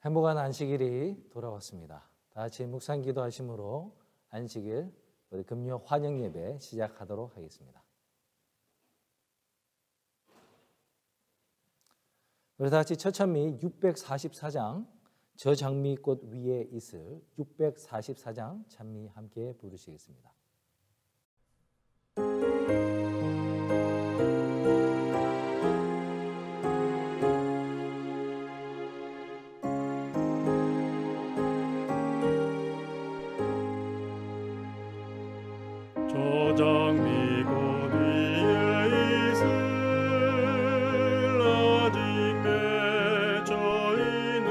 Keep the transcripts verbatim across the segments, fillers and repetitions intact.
행복한 안식일이 돌아왔습니다. 다 같이 묵상 기도하심으로 안식일 우리 금요 환영 예배 시작하도록 하겠습니다. 우리 다 같이 처참히 육백사십사 장 저 장미꽃 위에 있을 육백사십사 장 찬미 함께 부르시겠습니다. 저 장미꽃 위에 있을 아직 맺혀 있는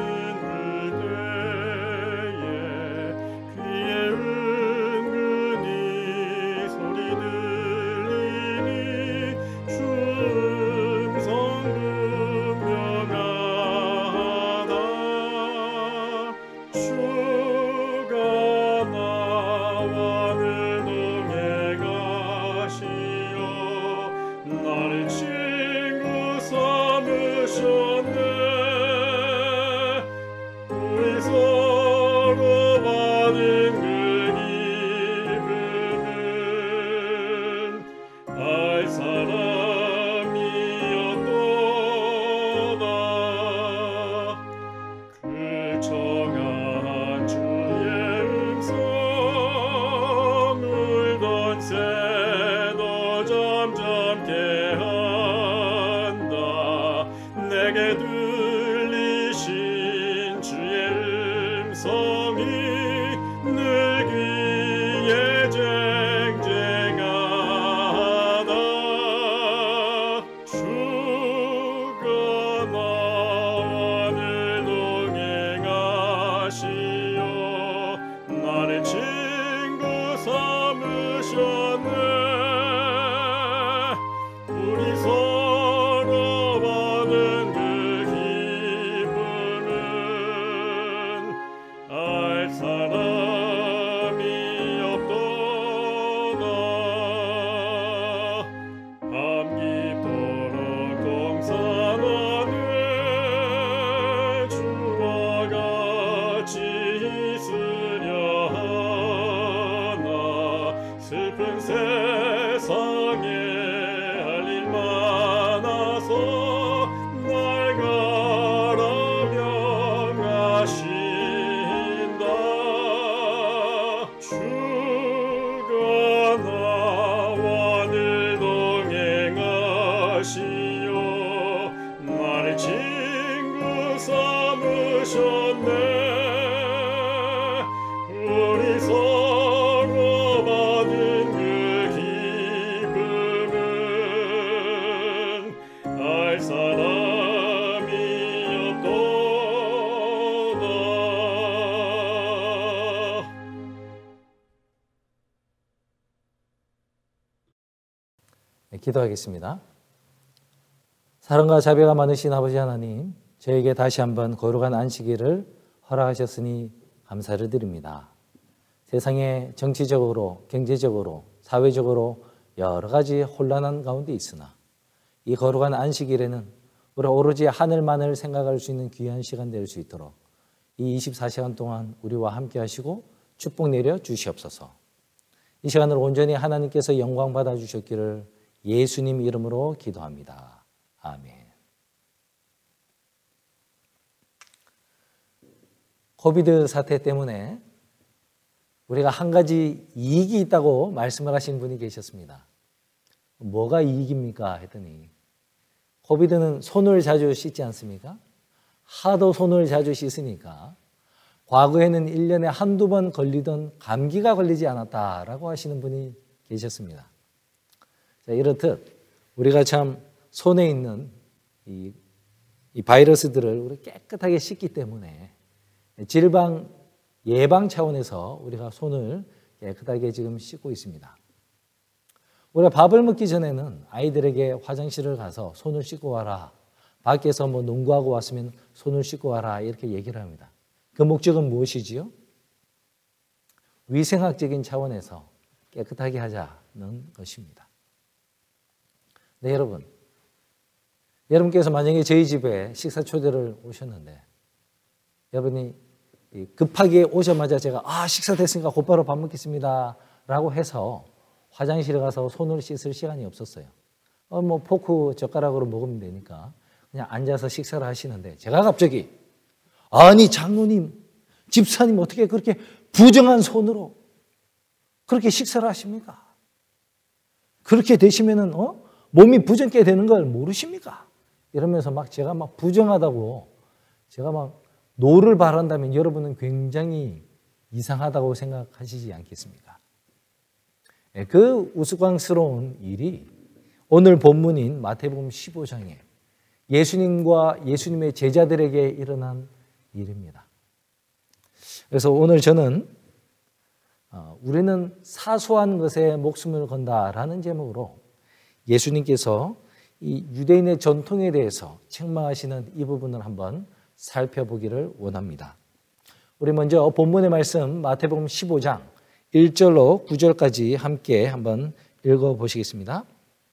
들때에 귀에 은근히 소리 들리니 주 음성 분명하다. 주가 나와 나를 친구 삼으셨네. 우리 서로 받은 그 기쁨은 알 사람이 없도다. 그 청한 주의 음성 울던 새도 점점 깨한다. 내게 들리신 주의 음성이 늘 귀에 쟁쟁하다. 주가 나와 늘 동행하시어 나를 친구 삼으셨네. 우리 서로 받은 그 기쁨은 알 사람이 없도다. 밤 깊도록 동산하네. 주와 같이 있으려 하나. 슬픈 세상에 날 가라 명하신다. 주가 나와 늘 동행하시어 나를 친구 삼으셨네. 우리 서로 받은 그 기쁨은 알 사람이 없도다. 네, 기도하겠습니다. 사랑과 자비가 많으신 아버지 하나님, 저에게 다시 한번 거룩한 안식일을 허락하셨으니 감사를 드립니다. 세상에 정치적으로, 경제적으로, 사회적으로 여러 가지 혼란한 가운데 있으나 이 거룩한 안식일에는 우리 오로지 하늘만을 생각할 수 있는 귀한 시간 될 수 있도록 이 이십사 시간 동안 우리와 함께 하시고 축복 내려 주시옵소서. 이 시간을 온전히 하나님께서 영광 받아 주셨기를 예수님 이름으로 기도합니다. 아멘. 코비드 사태 때문에 우리가 한 가지 이익이 있다고 말씀을 하신 분이 계셨습니다. 뭐가 이익입니까? 했더니 코비드는 손을 자주 씻지 않습니까? 하도 손을 자주 씻으니까 과거에는 일 년에 한두 번 걸리던 감기가 걸리지 않았다라고 하시는 분이 계셨습니다. 자, 이렇듯 우리가 참 손에 있는 이, 이 바이러스들을 우리 깨끗하게 씻기 때문에 질병 예방 차원에서 우리가 손을 깨끗하게 지금 씻고 있습니다. 우리가 밥을 먹기 전에는 아이들에게 화장실을 가서 손을 씻고 와라. 밖에서 뭐 농구하고 왔으면 손을 씻고 와라. 이렇게 얘기를 합니다. 그 목적은 무엇이지요? 위생학적인 차원에서 깨끗하게 하자는 것입니다. 네, 여러분. 여러분께서 만약에 저희 집에 식사 초대를 오셨는데 여러분이 급하게 오자마자 제가 아 식사 됐으니까 곧바로 밥 먹겠습니다 라고 해서 화장실에 가서 손을 씻을 시간이 없었어요. 어, 뭐 포크 젓가락으로 먹으면 되니까 그냥 앉아서 식사를 하시는데 제가 갑자기 아니 장로님 집사님 어떻게 그렇게 부정한 손으로 그렇게 식사를 하십니까? 그렇게 되시면은 어? 몸이 부정케 되는 걸 모르십니까? 이러면서 막 제가 막 부정하다고 제가 막 노를 바란다면 여러분은 굉장히 이상하다고 생각하시지 않겠습니까? 그 우스꽝스러운 일이 오늘 본문인 마태복음 십오 장에 예수님과 예수님의 제자들에게 일어난 일입니다. 그래서 오늘 저는 우리는 사소한 것에 목숨을 건다라는 제목으로 예수님께서 이 유대인의 전통에 대해서 책망하시는 이 부분을 한번 살펴보기를 원합니다. 우리 먼저 본문의 말씀 마태복음 십오 장 일 절로 구 절까지 함께 한번 읽어보시겠습니다.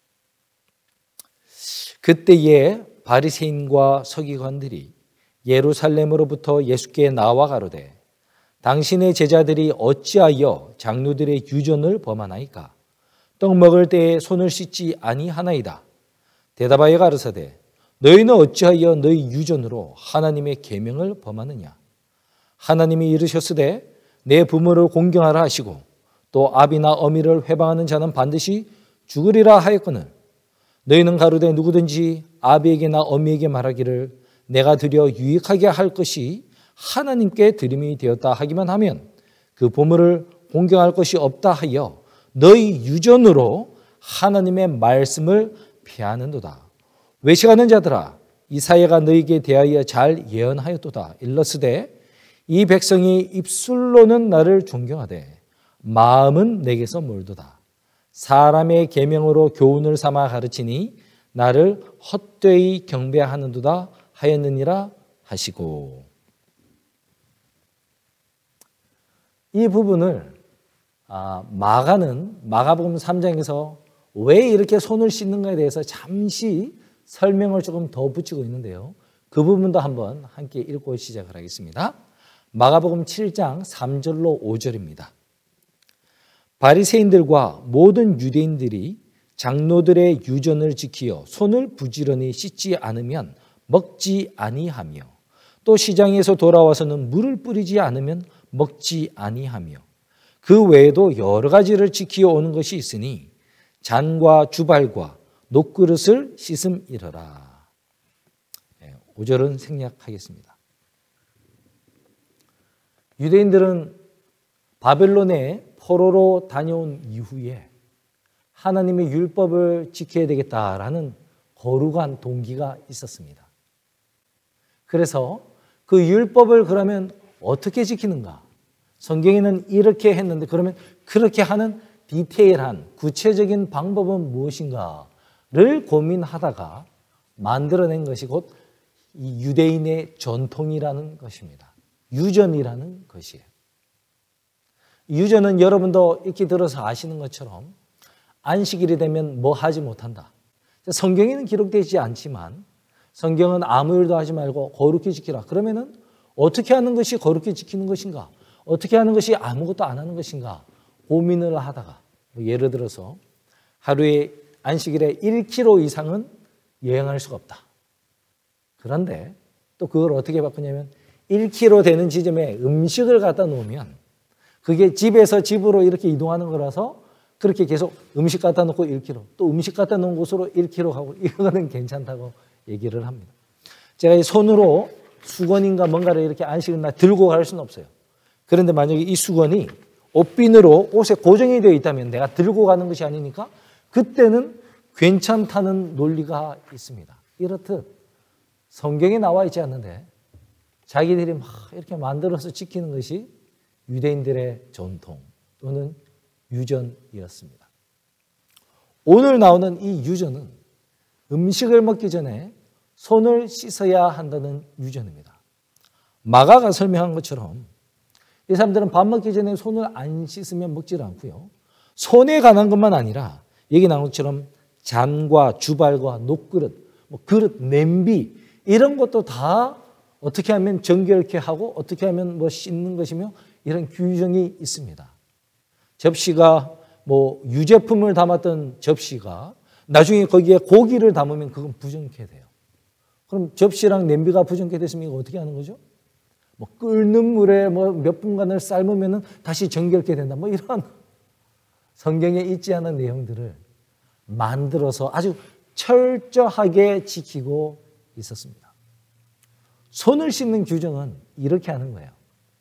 그때에 바리새인과 서기관들이 예루살렘으로부터 예수께 나와 가로되 당신의 제자들이 어찌하여 장로들의 유전을 범하나이까? 떡 먹을 때에 손을 씻지 아니하나이다. 대답하여 가르사대 너희는 어찌하여 너희 유전으로 하나님의 계명을 범하느냐? 하나님이 이르셨으되 내 부모를 공경하라 하시고 또 아비나 어미를 회방하는 자는 반드시 죽으리라 하였거늘 너희는 가로되 누구든지 아비에게나 어미에게 말하기를 내가 드려 유익하게 할 것이 하나님께 드림이 되었다 하기만 하면 그 부모를 공경할 것이 없다 하여 너희 유전으로 하나님의 말씀을 피하는도다. 외식하는 자들아 이사야가 너희에게 대하여 잘 예언하였도다. 일러스되 이 백성이 입술로는 나를 존경하되 마음은 내게서 멀도다. 사람의 계명으로 교훈을 삼아 가르치니 나를 헛되이 경배하는도다 하였느니라 하시고. 이 부분을 마가는 마가복음 삼 장에서 왜 이렇게 손을 씻는가에 대해서 잠시 설명을 조금 더 붙이고 있는데요. 그 부분도 한번 함께 읽고 시작을 하겠습니다. 마가복음 칠 장 삼 절로 오 절입니다. 바리새인들과 모든 유대인들이 장로들의 유전을 지키어 손을 부지런히 씻지 않으면 먹지 아니하며 또 시장에서 돌아와서는 물을 뿌리지 않으면 먹지 아니하며 그 외에도 여러 가지를 지키어 오는 것이 있으니 잔과 주발과 녹그릇을 씻음이러라. 오 절은 생략하겠습니다. 유대인들은 바벨론에 포로로 다녀온 이후에 하나님의 율법을 지켜야 되겠다라는 거룩한 동기가 있었습니다. 그래서 그 율법을 그러면 어떻게 지키는가? 성경에는 이렇게 했는데 그러면 그렇게 하는 디테일한 구체적인 방법은 무엇인가를 고민하다가 만들어낸 것이 곧 이 유대인의 전통이라는 것입니다. 유전이라는 것이에요. 유전은 여러분도 익히 들어서 아시는 것처럼 안식일이 되면 뭐 하지 못한다. 성경에는 기록되지 않지만 성경은 아무 일도 하지 말고 거룩히 지키라. 그러면은 어떻게 하는 것이 거룩히 지키는 것인가? 어떻게 하는 것이 아무것도 안 하는 것인가? 고민을 하다가 예를 들어서 하루에 안식일에 일 킬로그램 이상은 여행할 수가 없다. 그런데 또 그걸 어떻게 바꾸냐면 일 킬로그램 되는 지점에 음식을 갖다 놓으면 그게 집에서 집으로 이렇게 이동하는 거라서 그렇게 계속 음식 갖다 놓고 일 킬로그램 또 음식 갖다 놓은 곳으로 일 킬로그램 가고 이거는 괜찮다고 얘기를 합니다. 제가 이 손으로 수건인가 뭔가를 이렇게 안식일 날 들고 갈 수는 없어요. 그런데 만약에 이 수건이 옷빈으로 옷에 고정이 되어 있다면 내가 들고 가는 것이 아니니까 그때는 괜찮다는 논리가 있습니다. 이렇듯 성경에 나와 있지 않는데 자기들이 막 이렇게 만들어서 지키는 것이 유대인들의 전통 또는 유전이었습니다. 오늘 나오는 이 유전은 음식을 먹기 전에 손을 씻어야 한다는 유전입니다. 마가가 설명한 것처럼 이 사람들은 밥 먹기 전에 손을 안 씻으면 먹지를 않고요. 손에 관한 것만 아니라 여기 나온 것처럼 잔과 주발과 녹그릇, 뭐 그릇, 냄비 이런 것도 다 어떻게 하면 정결케 하고 어떻게 하면 뭐 씻는 것이며 이런 규정이 있습니다. 접시가 뭐 유제품을 담았던 접시가 나중에 거기에 고기를 담으면 그건 부정케 돼요. 그럼 접시랑 냄비가 부정케 됐으면 이거 어떻게 하는 거죠? 뭐 끓는 물에 뭐 몇 분간을 삶으면은 다시 정결케 된다. 뭐 이런 성경에 있지 않은 내용들을 만들어서 아주 철저하게 지키고 있었습니다. 손을 씻는 규정은 이렇게 하는 거예요.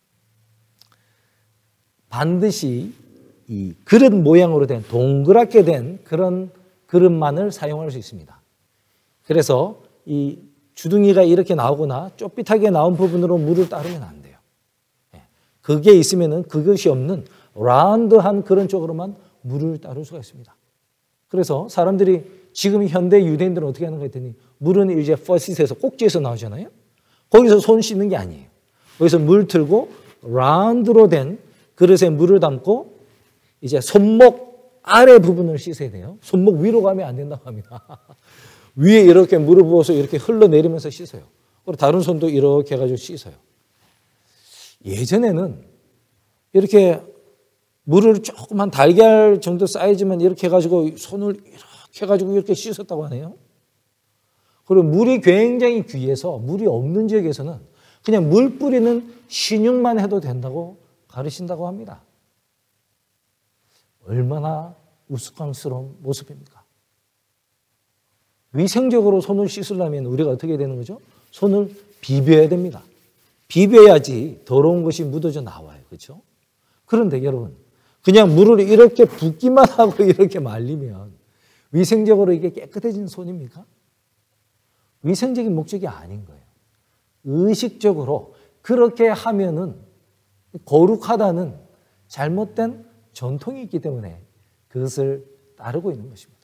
반드시 이 그릇 모양으로 된 동그랗게 된 그런 그릇만을 사용할 수 있습니다. 그래서 이 주둥이가 이렇게 나오거나 쪼빗하게 나온 부분으로 물을 따르면 안 돼요. 그게 있으면은 그것이 없는 라운드한 그런 쪽으로만 물을 따를 수가 있습니다. 그래서 사람들이 지금 현대 유대인들은 어떻게 하는가 했더니 물은 이제 퍼시트에서 꼭지에서 나오잖아요. 거기서 손 씻는 게 아니에요. 거기서 물 틀고 라운드로 된 그릇에 물을 담고 이제 손목 아래 부분을 씻어야 돼요. 손목 위로 가면 안 된다고 합니다. 위에 이렇게 물을 부어서 이렇게 흘러내리면서 씻어요. 그리고 다른 손도 이렇게 해가지고 씻어요. 예전에는 이렇게 물을 조그만 달걀 정도 사이즈만 이렇게 해가지고 손을 이렇게 해가지고 이렇게 씻었다고 하네요. 그리고 물이 굉장히 귀해서 물이 없는 지역에서는 그냥 물 뿌리는 신육만 해도 된다고 가르친다고 합니다. 얼마나 우스꽝스러운 모습입니까? 위생적으로 손을 씻으려면 우리가 어떻게 되는 거죠? 손을 비벼야 됩니다. 비벼야지 더러운 것이 묻어져 나와요. 그렇죠? 그런데 여러분, 그냥 물을 이렇게 붓기만 하고 이렇게 말리면 위생적으로 이게 깨끗해진 손입니까? 위생적인 목적이 아닌 거예요. 의식적으로 그렇게 하면은 거룩하다는 잘못된 전통이 있기 때문에 그것을 따르고 있는 것입니다.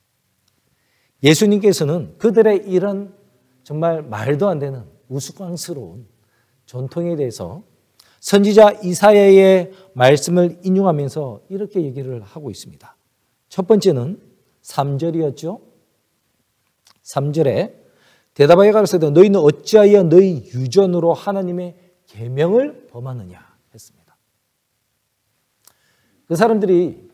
예수님께서는 그들의 이런 정말 말도 안 되는 우스꽝스러운 전통에 대해서 선지자 이사야의 말씀을 인용하면서 이렇게 얘기를 하고 있습니다. 첫 번째는 삼 절이었죠. 삼 절에 대답하여 가로되 너희는 어찌하여 너희 유전으로 하나님의 계명을 범하느냐 했습니다. 그 사람들이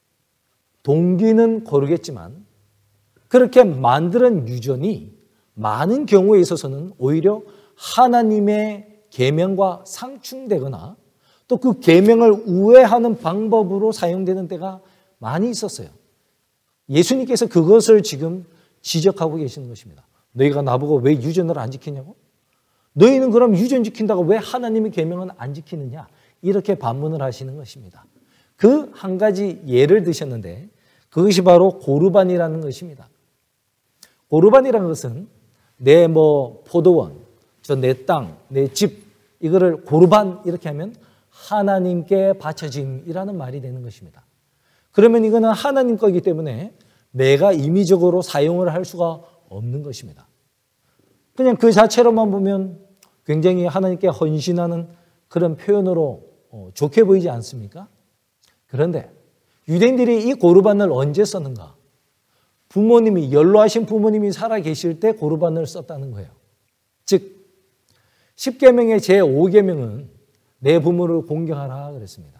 동기는 거르겠지만 그렇게 만드는 유전이 많은 경우에 있어서는 오히려 하나님의 계명과 상충되거나 또 그 계명을 우회하는 방법으로 사용되는 때가 많이 있었어요. 예수님께서 그것을 지금 지적하고 계시는 것입니다. 너희가 나보고 왜 유전을 안 지키냐고? 너희는 그럼 유전 지킨다고 왜 하나님의 계명은 안 지키느냐? 이렇게 반문을 하시는 것입니다. 그 한 가지 예를 드셨는데 그것이 바로 고르반이라는 것입니다. 고르반이라는 것은 내 뭐 포도원, 저 내 땅, 내 집 이거를 고르반 이렇게 하면 하나님께 바쳐짐이라는 말이 되는 것입니다. 그러면 이거는 하나님 거기 때문에 내가 임의적으로 사용을 할 수가 없는 것입니다. 그냥 그 자체로만 보면 굉장히 하나님께 헌신하는 그런 표현으로 좋게 보이지 않습니까? 그런데 유대인들이 이 고르반을 언제 썼는가? 부모님이, 연로하신 부모님이 살아 계실 때 고르반을 썼다는 거예요. 즉 십계명의 제오 계명은 내 부모를 공경하라 그랬습니다.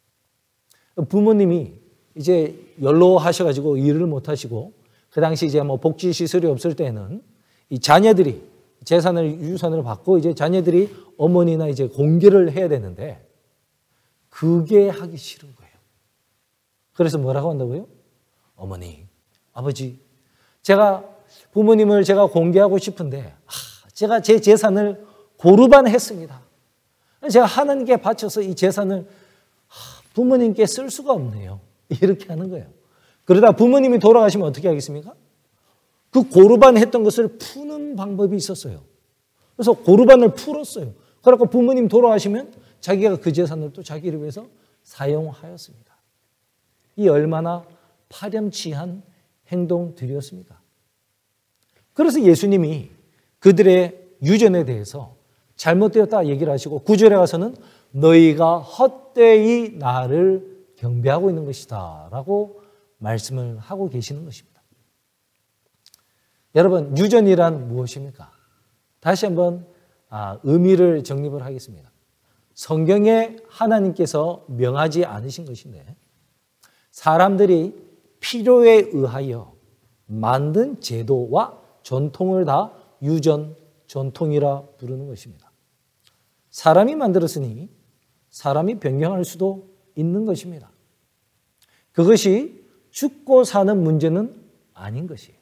부모님이 이제 연로하셔가지고 일을 못하시고 그 당시 이제 뭐 복지 시설이 없을 때는 이 자녀들이 재산을 유산을 받고 이제 자녀들이 어머니나 이제 공개를 해야 되는데 그게 하기 싫은 거예요. 그래서 뭐라고 한다고요? 어머니, 아버지, 제가 부모님을 제가 공개하고 싶은데 아, 제가 제 재산을 고르반 했습니다. 제가 하나님께 바쳐서 이 재산을 부모님께 쓸 수가 없네요. 이렇게 하는 거예요. 그러다 부모님이 돌아가시면 어떻게 하겠습니까? 그 고르반 했던 것을 푸는 방법이 있었어요. 그래서 고르반을 풀었어요. 그래서 부모님 돌아가시면 자기가 그 재산을 또 자기를 위해서 사용하였습니다. 이 얼마나 파렴치한 행동들이었습니까? 그래서 예수님이 그들의 유전에 대해서 잘못되었다 얘기를 하시고 구 절에 가서는 너희가 헛되이 나를 경배하고 있는 것이다 라고 말씀을 하고 계시는 것입니다. 여러분, 유전이란 무엇입니까? 다시 한번 아, 의미를 정립을 하겠습니다. 성경에 하나님께서 명하지 않으신 것인데 사람들이 필요에 의하여 만든 제도와 전통을 다 유전, 전통이라 부르는 것입니다. 사람이 만들었으니 사람이 변경할 수도 있는 것입니다. 그것이 죽고 사는 문제는 아닌 것이에요.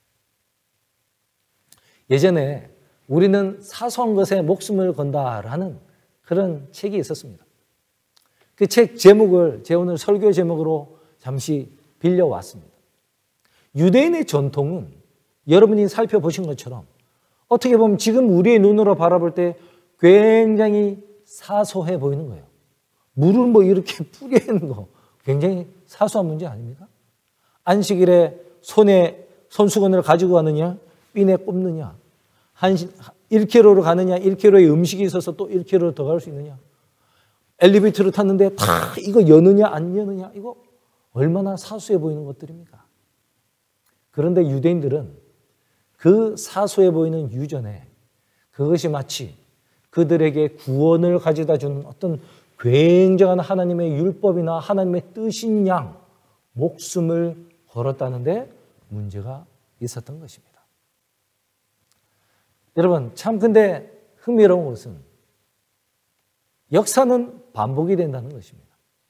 예전에 우리는 사소한 것에 목숨을 건다라는 그런 책이 있었습니다. 그 책 제목을 제 오늘 설교 제목으로 잠시 빌려왔습니다. 유대인의 전통은 여러분이 살펴보신 것처럼 어떻게 보면 지금 우리의 눈으로 바라볼 때 굉장히 사소해 보이는 거예요. 물을 뭐 이렇게 뿌리는 거 굉장히 사소한 문제 아닙니까? 안식일에 손에 손수건을 가지고 가느냐, 삔에 꼽느냐, 한 일 킬로미터로 가느냐, 일 킬로미터의 음식이 있어서 또 일 킬로미터 더 갈 수 있느냐, 엘리베이터를 탔는데 다 이거 여느냐 안 여느냐, 이거 얼마나 사소해 보이는 것들입니까? 그런데 유대인들은 그 사소해 보이는 유전에 그것이 마치 그들에게 구원을 가져다 주는 어떤 굉장한 하나님의 율법이나 하나님의 뜻인 양 목숨을 걸었다는데 문제가 있었던 것입니다. 여러분, 참 근데 흥미로운 것은 역사는 반복이 된다는 것입니다.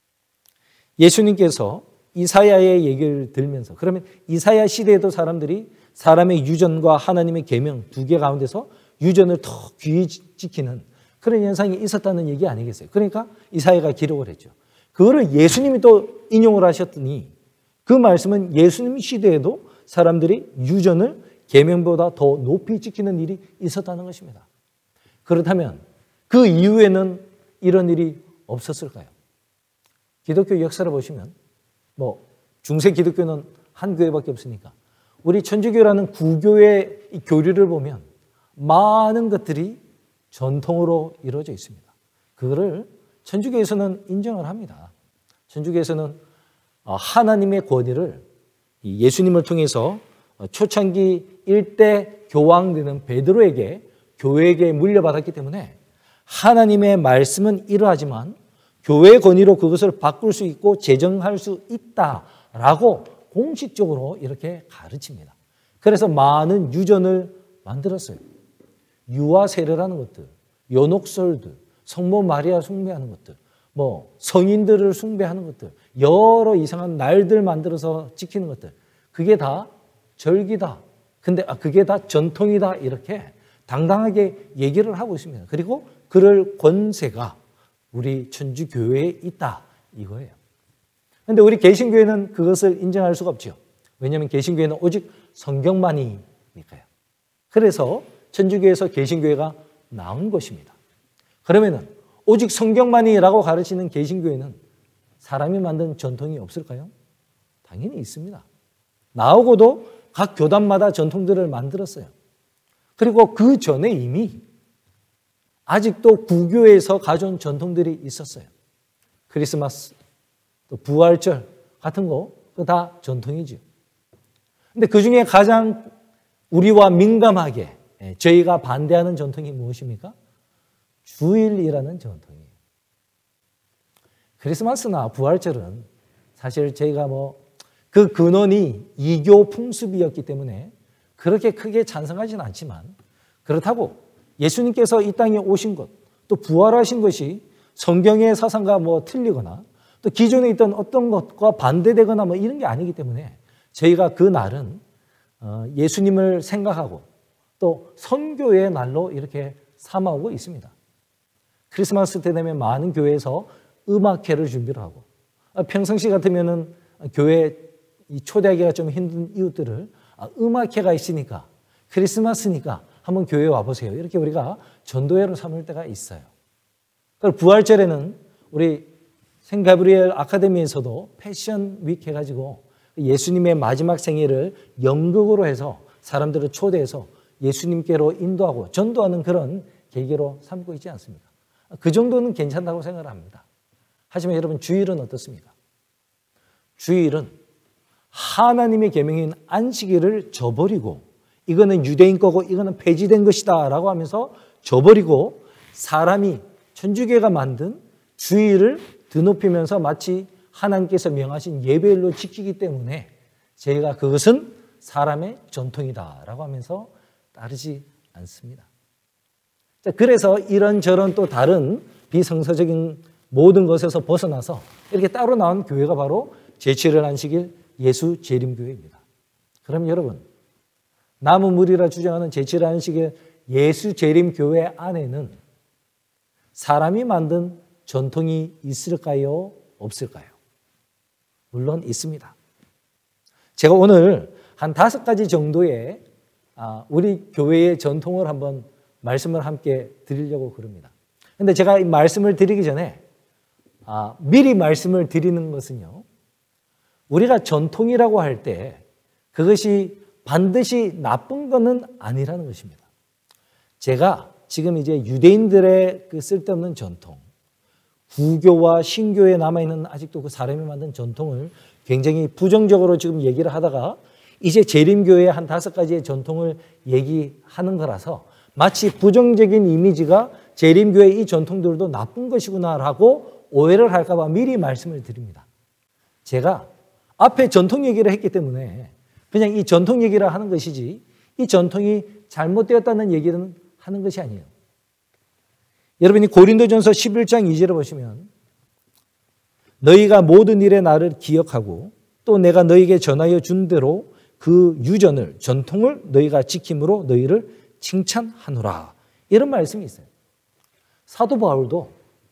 예수님께서 이사야의 얘기를 들면서 그러면 이사야 시대에도 사람들이 사람의 유전과 하나님의 계명 두 개 가운데서 유전을 더 귀히 지키는 그런 현상이 있었다는 얘기 아니겠어요? 그러니까 이사야가 기록을 했죠. 그거를 예수님이 또 인용을 하셨더니 그 말씀은 예수님 시대에도 사람들이 유전을 계명보다 더 높이 지키는 일이 있었다는 것입니다. 그렇다면 그 이후에는 이런 일이 없었을까요? 기독교 역사를 보시면 뭐 중세 기독교는 한 교회밖에 없으니까 우리 천주교라는 구교의 이 교리를 보면 많은 것들이 전통으로 이루어져 있습니다. 그거를 천주교에서는 인정을 합니다. 천주교에서는 하나님의 권위를 예수님을 통해서 초창기 일대 교황되는 베드로에게 교회에게 물려받았기 때문에 하나님의 말씀은 이러하지만 교회의 권위로 그것을 바꿀 수 있고 제정할 수 있다라고 공식적으로 이렇게 가르칩니다. 그래서 많은 유전을 만들었어요. 유아 세례라는 것들, 연옥설들, 성모 마리아 숭배하는 것들, 뭐 성인들을 숭배하는 것들, 여러 이상한 날들 만들어서 지키는 것들, 그게 다 절기다. 근데 아, 그게 다 전통이다. 이렇게 당당하게 얘기를 하고 있습니다. 그리고 그럴 권세가 우리 천주교회에 있다. 이거예요. 그런데 우리 개신교회는 그것을 인정할 수가 없죠. 왜냐하면 개신교회는 오직 성경만이니까요. 그래서 천주교에서 개신교회가 나온 것입니다. 그러면은 오직 성경만이라고 가르치는 개신교회는 사람이 만든 전통이 없을까요? 당연히 있습니다. 나오고도 각 교단마다 전통들을 만들었어요. 그리고 그 전에 이미 아직도 구교에서 가져온 전통들이 있었어요. 크리스마스, 또 부활절 같은 거, 그거 다 전통이죠. 근데 그 중에 가장 우리와 민감하게 저희가 반대하는 전통이 무엇입니까? 주일이라는 전통이에요. 크리스마스나 부활절은 사실 저희가 뭐 그 근원이 이교 풍습이었기 때문에 그렇게 크게 찬성하지는 않지만 그렇다고 예수님께서 이 땅에 오신 것, 또 부활하신 것이 성경의 사상과 뭐 틀리거나 또 기존에 있던 어떤 것과 반대되거나 뭐 이런 게 아니기 때문에 저희가 그 날은 예수님을 생각하고 또 선교의 날로 이렇게 삼아오고 있습니다. 크리스마스 때 되면 많은 교회에서 음악회를 준비를 하고 평상시 같으면은 교회 이 초대하기가 좀 힘든 이웃들을 음악회가 있으니까 크리스마스니까 한번 교회에 와보세요. 이렇게 우리가 전도회로 삼을 때가 있어요. 그리고 부활절에는 우리 생가브리엘 아카데미에서도 패션 위크 해가지고 예수님의 마지막 생일을 연극으로 해서 사람들을 초대해서 예수님께로 인도하고 전도하는 그런 계기로 삼고 있지 않습니까? 그 정도는 괜찮다고 생각을 합니다. 하지만 여러분 주일은 어떻습니까? 주일은 하나님의 계명인 안식일을 저버리고 이거는 유대인 거고 이거는 폐지된 것이다 라고 하면서 저버리고 사람이 천주교가 만든 주의를 드높이면서 마치 하나님께서 명하신 예배일로 지키기 때문에 저희가 그것은 사람의 전통이다라고 하면서 따르지 않습니다. 자, 그래서 이런저런 또 다른 비성서적인 모든 것에서 벗어나서 이렇게 따로 나온 교회가 바로 제칠일 안식일 예수 재림교회입니다. 그럼 여러분, 나무물이라 주장하는 제칠일 안식일 예수 재림교회 안에는 사람이 만든 전통이 있을까요? 없을까요? 물론 있습니다. 제가 오늘 한 다섯 가지 정도의 우리 교회의 전통을 한번 말씀을 함께 드리려고 그럽니다. 그런데 제가 이 말씀을 드리기 전에 아, 미리 말씀을 드리는 것은요, 우리가 전통이라고 할 때 그것이 반드시 나쁜 것은 아니라는 것입니다. 제가 지금 이제 유대인들의 그 쓸데없는 전통, 구교와 신교에 남아있는 아직도 그 사람이 만든 전통을 굉장히 부정적으로 지금 얘기를 하다가 이제 재림교회의 한 다섯 가지의 전통을 얘기하는 거라서 마치 부정적인 이미지가 재림교회의 이 전통들도 나쁜 것이구나라고 오해를 할까 봐 미리 말씀을 드립니다. 제가 앞에 전통 얘기를 했기 때문에 그냥 이 전통 얘기를 하는 것이지 이 전통이 잘못되었다는 얘기는 하는 것이 아니에요. 여러분이 고린도전서 십일 장 이 절을 보시면 너희가 모든 일에 나를 기억하고 또 내가 너희에게 전하여 준 대로 그 유전을 전통을 너희가 지킴으로 너희를 칭찬하노라. 이런 말씀이 있어요. 사도 바울도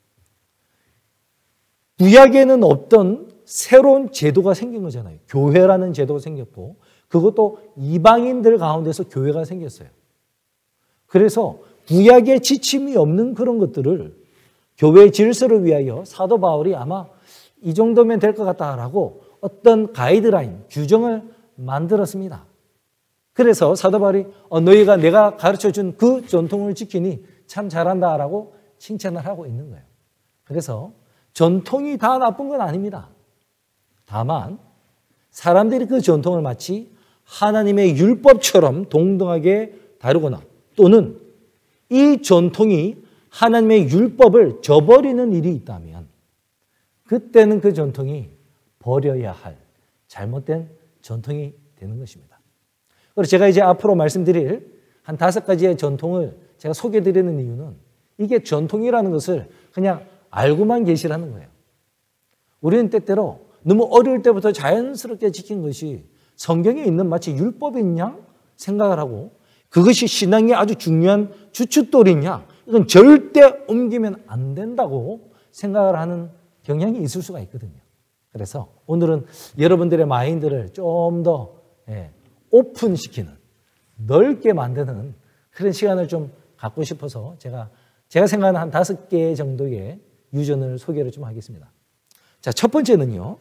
구약에는 없던 새로운 제도가 생긴 거잖아요. 교회라는 제도가 생겼고 그것도 이방인들 가운데서 교회가 생겼어요. 그래서 구약에 지침이 없는 그런 것들을 교회의 질서를 위하여 사도 바울이 아마 이 정도면 될 것 같다라고 어떤 가이드라인, 규정을 만들었습니다. 그래서 사도 바울이 어, 너희가 내가 가르쳐준 그 전통을 지키니 참 잘한다라고 칭찬을 하고 있는 거예요. 그래서 전통이 다 나쁜 건 아닙니다. 다만 사람들이 그 전통을 마치 하나님의 율법처럼 동등하게 다루거나 또는 이 전통이 하나님의 율법을 저버리는 일이 있다면 그때는 그 전통이 버려야 할 잘못된 전통이 되는 것입니다. 그래서 제가 이제 앞으로 말씀드릴 한 다섯 가지의 전통을 제가 소개해드리는 이유는 이게 전통이라는 것을 그냥 알고만 계시라는 거예요. 우리는 때때로 너무 어릴 때부터 자연스럽게 지킨 것이 성경에 있는 마치 율법인 양 생각을 하고 그것이 신앙의 아주 중요한 주춧돌인 양 이건 절대 옮기면 안 된다고 생각을 하는 경향이 있을 수가 있거든요. 그래서 오늘은 여러분들의 마인드를 좀 더 오픈시키는 넓게 만드는 그런 시간을 좀 갖고 싶어서 제가 제가 생각하는 한 다섯 개 정도의 유전을 소개를 좀 하겠습니다. 자, 첫 번째는요.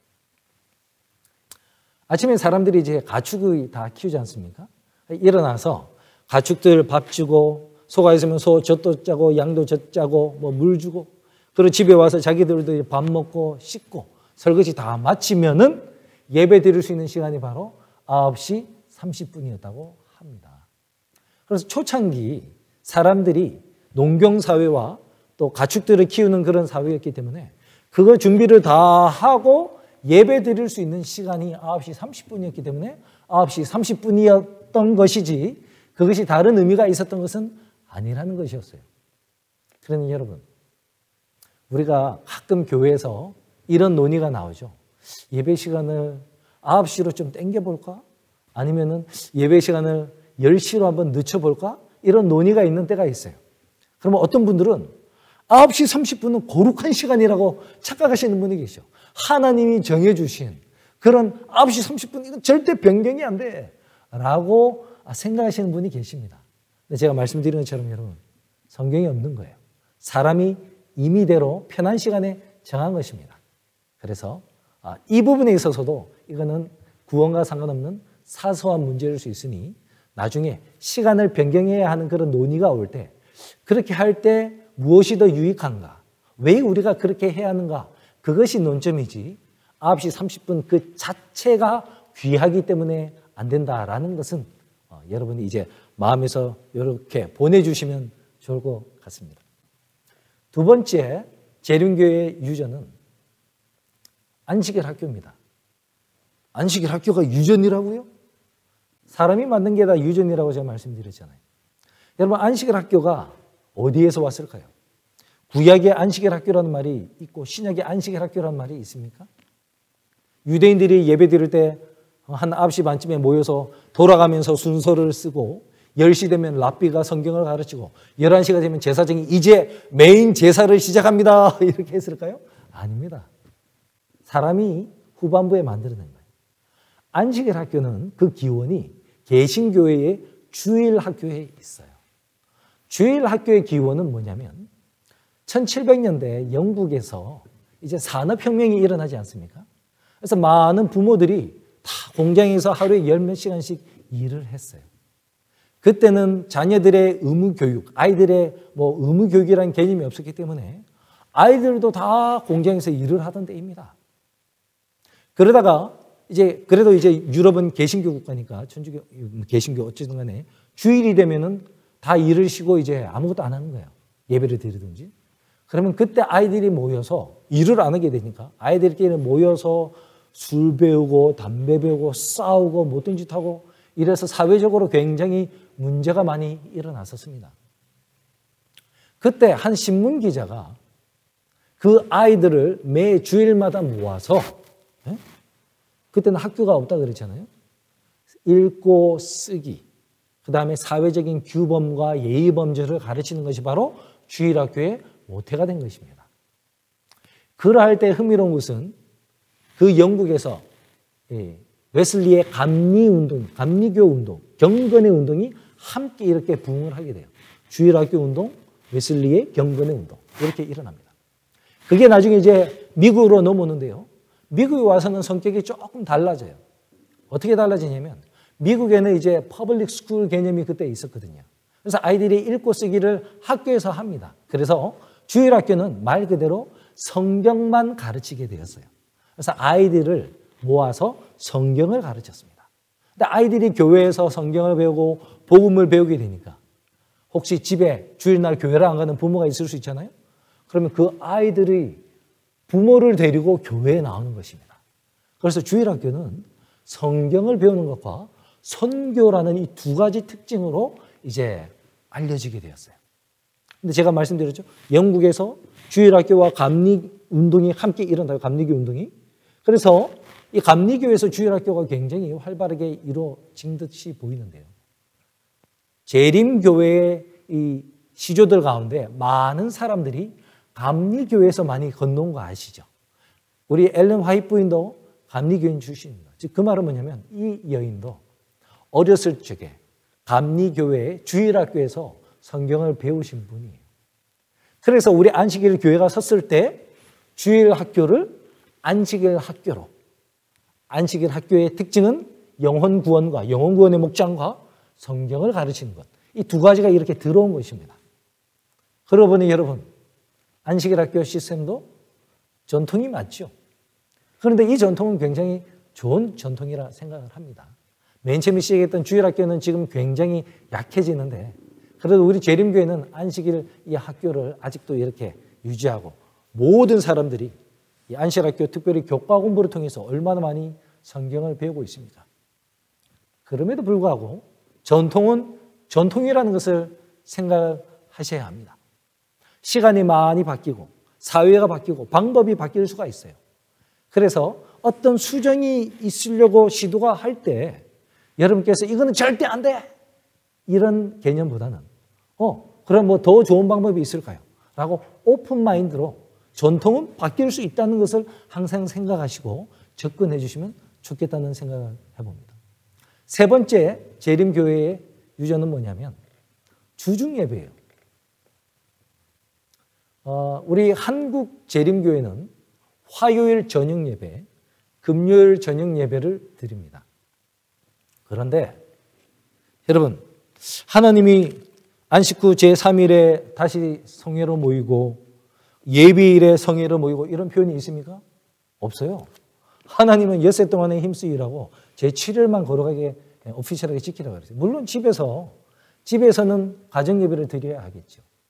아침에 사람들이 이제 가축을 다 키우지 않습니까? 일어나서 가축들 밥 주고 소가 있으면 소 젖도 짜고 양도 젖 짜고 뭐 물 주고 그리고 집에 와서 자기들도 밥 먹고 씻고 설거지 다 마치면은 예배 드릴 수 있는 시간이 바로 아홉 시 삼십 분이었다고 합니다. 그래서 초창기 사람들이 농경사회와 또 가축들을 키우는 그런 사회였기 때문에 그거 준비를 다 하고 예배 드릴 수 있는 시간이 아홉 시 삼십 분이었기 때문에 아홉 시 삼십 분이었던 것이지 그것이 다른 의미가 있었던 것은 아니라는 것이었어요. 그러니 여러분, 우리가 가끔 교회에서 이런 논의가 나오죠. 예배 시간을 아홉 시로 좀 당겨볼까? 아니면은 예배 시간을 열 시로 한번 늦춰볼까? 이런 논의가 있는 때가 있어요. 그러면 어떤 분들은 아홉 시 삼십 분은 거룩한 시간이라고 착각하시는 분이 계셔. 하나님이 정해주신 그런 아홉 시 삼십 분 이건 절대 변경이 안 돼 라고 생각하시는 분이 계십니다. 근데 제가 말씀드린 것처럼 여러분 성경이 없는 거예요. 사람이 임의대로 편한 시간에 정한 것입니다. 그래서 이 부분에 있어서도 이거는 구원과 상관없는 사소한 문제일 수 있으니 나중에 시간을 변경해야 하는 그런 논의가 올 때 그렇게 할 때 무엇이 더 유익한가? 왜 우리가 그렇게 해야 하는가? 그것이 논점이지 아홉 시 삼십 분 그 자체가 귀하기 때문에 안 된다라는 것은 어, 여러분이 이제 마음에서 이렇게 보내주시면 좋을 것 같습니다. 두 번째 재림교회의 유전은 안식일 학교입니다. 안식일 학교가 유전이라고요? 사람이 만든 게 다 유전이라고 제가 말씀드렸잖아요. 여러분, 안식일 학교가 어디에서 왔을까요? 구약의 안식일 학교라는 말이 있고 신약의 안식일 학교라는 말이 있습니까? 유대인들이 예배 드릴 때 한 아홉 시 반쯤에 모여서 돌아가면서 순서를 쓰고 열 시 되면 랍비가 성경을 가르치고 열한 시가 되면 제사장이 이제 메인 제사를 시작합니다. 이렇게 했을까요? 아닙니다. 사람이 후반부에 만들어낸 거예요. 안식일 학교는 그 기원이 개신교회의 주일 학교에 있어요. 주일 학교의 기원은 뭐냐면 천칠백 년대 영국에서 이제 산업혁명이 일어나지 않습니까? 그래서 많은 부모들이 다 공장에서 하루에 열 몇 시간씩 일을 했어요. 그때는 자녀들의 의무교육, 아이들의 뭐 의무교육이라는 개념이 없었기 때문에 아이들도 다 공장에서 일을 하던 때입니다. 그러다가 이제 그래도 이제 유럽은 개신교 국가니까 천주교, 개신교 어쨌든 간에 주일이 되면은 다 일을 쉬고 이제 아무것도 안 하는 거예요. 예배를 드리든지. 그러면 그때 아이들이 모여서 일을 안 하게 되니까 아이들끼리 모여서 술 배우고 담배 배우고 싸우고 못된 짓 하고 이래서 사회적으로 굉장히 문제가 많이 일어났었습니다. 그때 한 신문 기자가 그 아이들을 매 주일마다 모아서 예? 그때는 학교가 없다 그랬잖아요. 읽고 쓰기, 그 다음에 사회적인 규범과 예의 범죄를 가르치는 것이 바로 주일학교의 모태가 된 것입니다. 그러할 때 흥미로운 것은 그 영국에서 웨슬리의 감리운동, 감리교 운동, 경건의 운동이 함께 이렇게 부흥을 하게 돼요. 주일학교 운동, 웨슬리의 경건의 운동 이렇게 일어납니다. 그게 나중에 이제 미국으로 넘어오는데요. 미국에 와서는 성격이 조금 달라져요. 어떻게 달라지냐면 미국에는 이제 퍼블릭 스쿨 개념이 그때 있었거든요. 그래서 아이들이 읽고 쓰기를 학교에서 합니다. 그래서 주일학교는 말 그대로 성경만 가르치게 되었어요. 그래서 아이들을 모아서 성경을 가르쳤습니다. 근데 아이들이 교회에서 성경을 배우고 복음을 배우게 되니까 혹시 집에 주일날 교회를 안 가는 부모가 있을 수 있잖아요. 그러면 그 아이들이 부모를 데리고 교회에 나오는 것입니다. 그래서 주일학교는 성경을 배우는 것과 선교라는 이 두 가지 특징으로 이제 알려지게 되었어요. 근데 제가 말씀드렸죠. 영국에서 주일학교와 감리운동이 함께 일어나요. 감리교 운동이. 그래서 이 감리교에서 주일학교가 굉장히 활발하게 이루어진 듯이 보이는데요. 재림교회의 이 시조들 가운데 많은 사람들이 감리교회에서 많이 건너온 거 아시죠? 우리 엘렌 화이트 부인도 감리교인 출신입니다. 즉 그 말은 뭐냐면 이 여인도 어렸을 적에 감리교회의 주일학교에서 성경을 배우신 분이에요. 그래서 우리 안식일 교회가 섰을 때 주일 학교를 안식일 학교로, 안식일 학교의 특징은 영혼 구원과 영혼 구원의 목장과 성경을 가르치는 것, 이 두 가지가 이렇게 들어온 것입니다. 그러고 보니 여러분, 안식일 학교 시스템도 전통이 맞죠. 그런데 이 전통은 굉장히 좋은 전통이라 생각을 합니다. 맨 처음에 시작했던 주일학교는 지금 굉장히 약해지는데 그래도 우리 재림교회는 안식일 이 학교를 아직도 이렇게 유지하고 모든 사람들이 이 안식일학교 특별히 교과 공부를 통해서 얼마나 많이 성경을 배우고 있습니까? 그럼에도 불구하고 전통은 전통이라는 것을 생각하셔야 합니다. 시간이 많이 바뀌고 사회가 바뀌고 방법이 바뀔 수가 있어요. 그래서 어떤 수정이 있으려고 시도가 할 때 여러분께서 이거는 절대 안 돼! 이런 개념보다는 어, 그럼 뭐 더 좋은 방법이 있을까요? 라고 오픈 마인드로 전통은 바뀔 수 있다는 것을 항상 생각하시고 접근해 주시면 좋겠다는 생각을 해봅니다. 세 번째 재림교회의 유전은 뭐냐면 주중예배예요. 어, 우리 한국 재림교회는 화요일 저녁 예배, 금요일 저녁 예배를 드립니다. 그런데 여러분, 하나님이 안식 후 제삼 일에 다시 성회로 모이고 예비일에 성회로 모이고 이런 표현이 있습니까? 없어요. 하나님은 엿새 동안에 힘쓰이라고 제칠 일만 걸어가게 오피셜하게 지키라고 그랬어요. 물론 집에서, 집에서는 가정 예배를 드려야 하겠죠.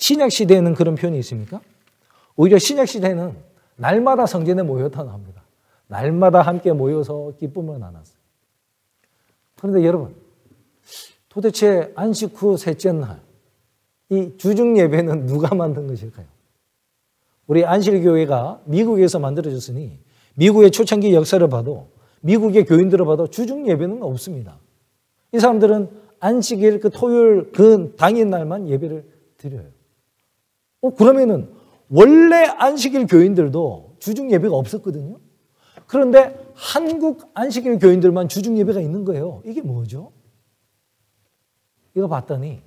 신약 시대에는 그런 표현이 있습니까? 오히려 신약 시대에는 날마다 성전에 모였다 합니다. 날마다 함께 모여서 기쁨을 나눴어요. 그런데 여러분, 도대체 안식 후 셋째 날, 이 주중 예배는 누가 만든 것일까요? 우리 안식교회가 미국에서 만들어졌으니 미국의 초창기 역사를 봐도 미국의 교인들을 봐도 주중 예배는 없습니다. 이 사람들은 안식일 그 토요일 그 당일 날만 예배를 드려요. 어, 그러면은 원래 안식일 교인들도 주중 예배가 없었거든요. 그런데 한국 안식일 교인들만 주중 예배가 있는 거예요. 이게 뭐죠? 이거 봤더니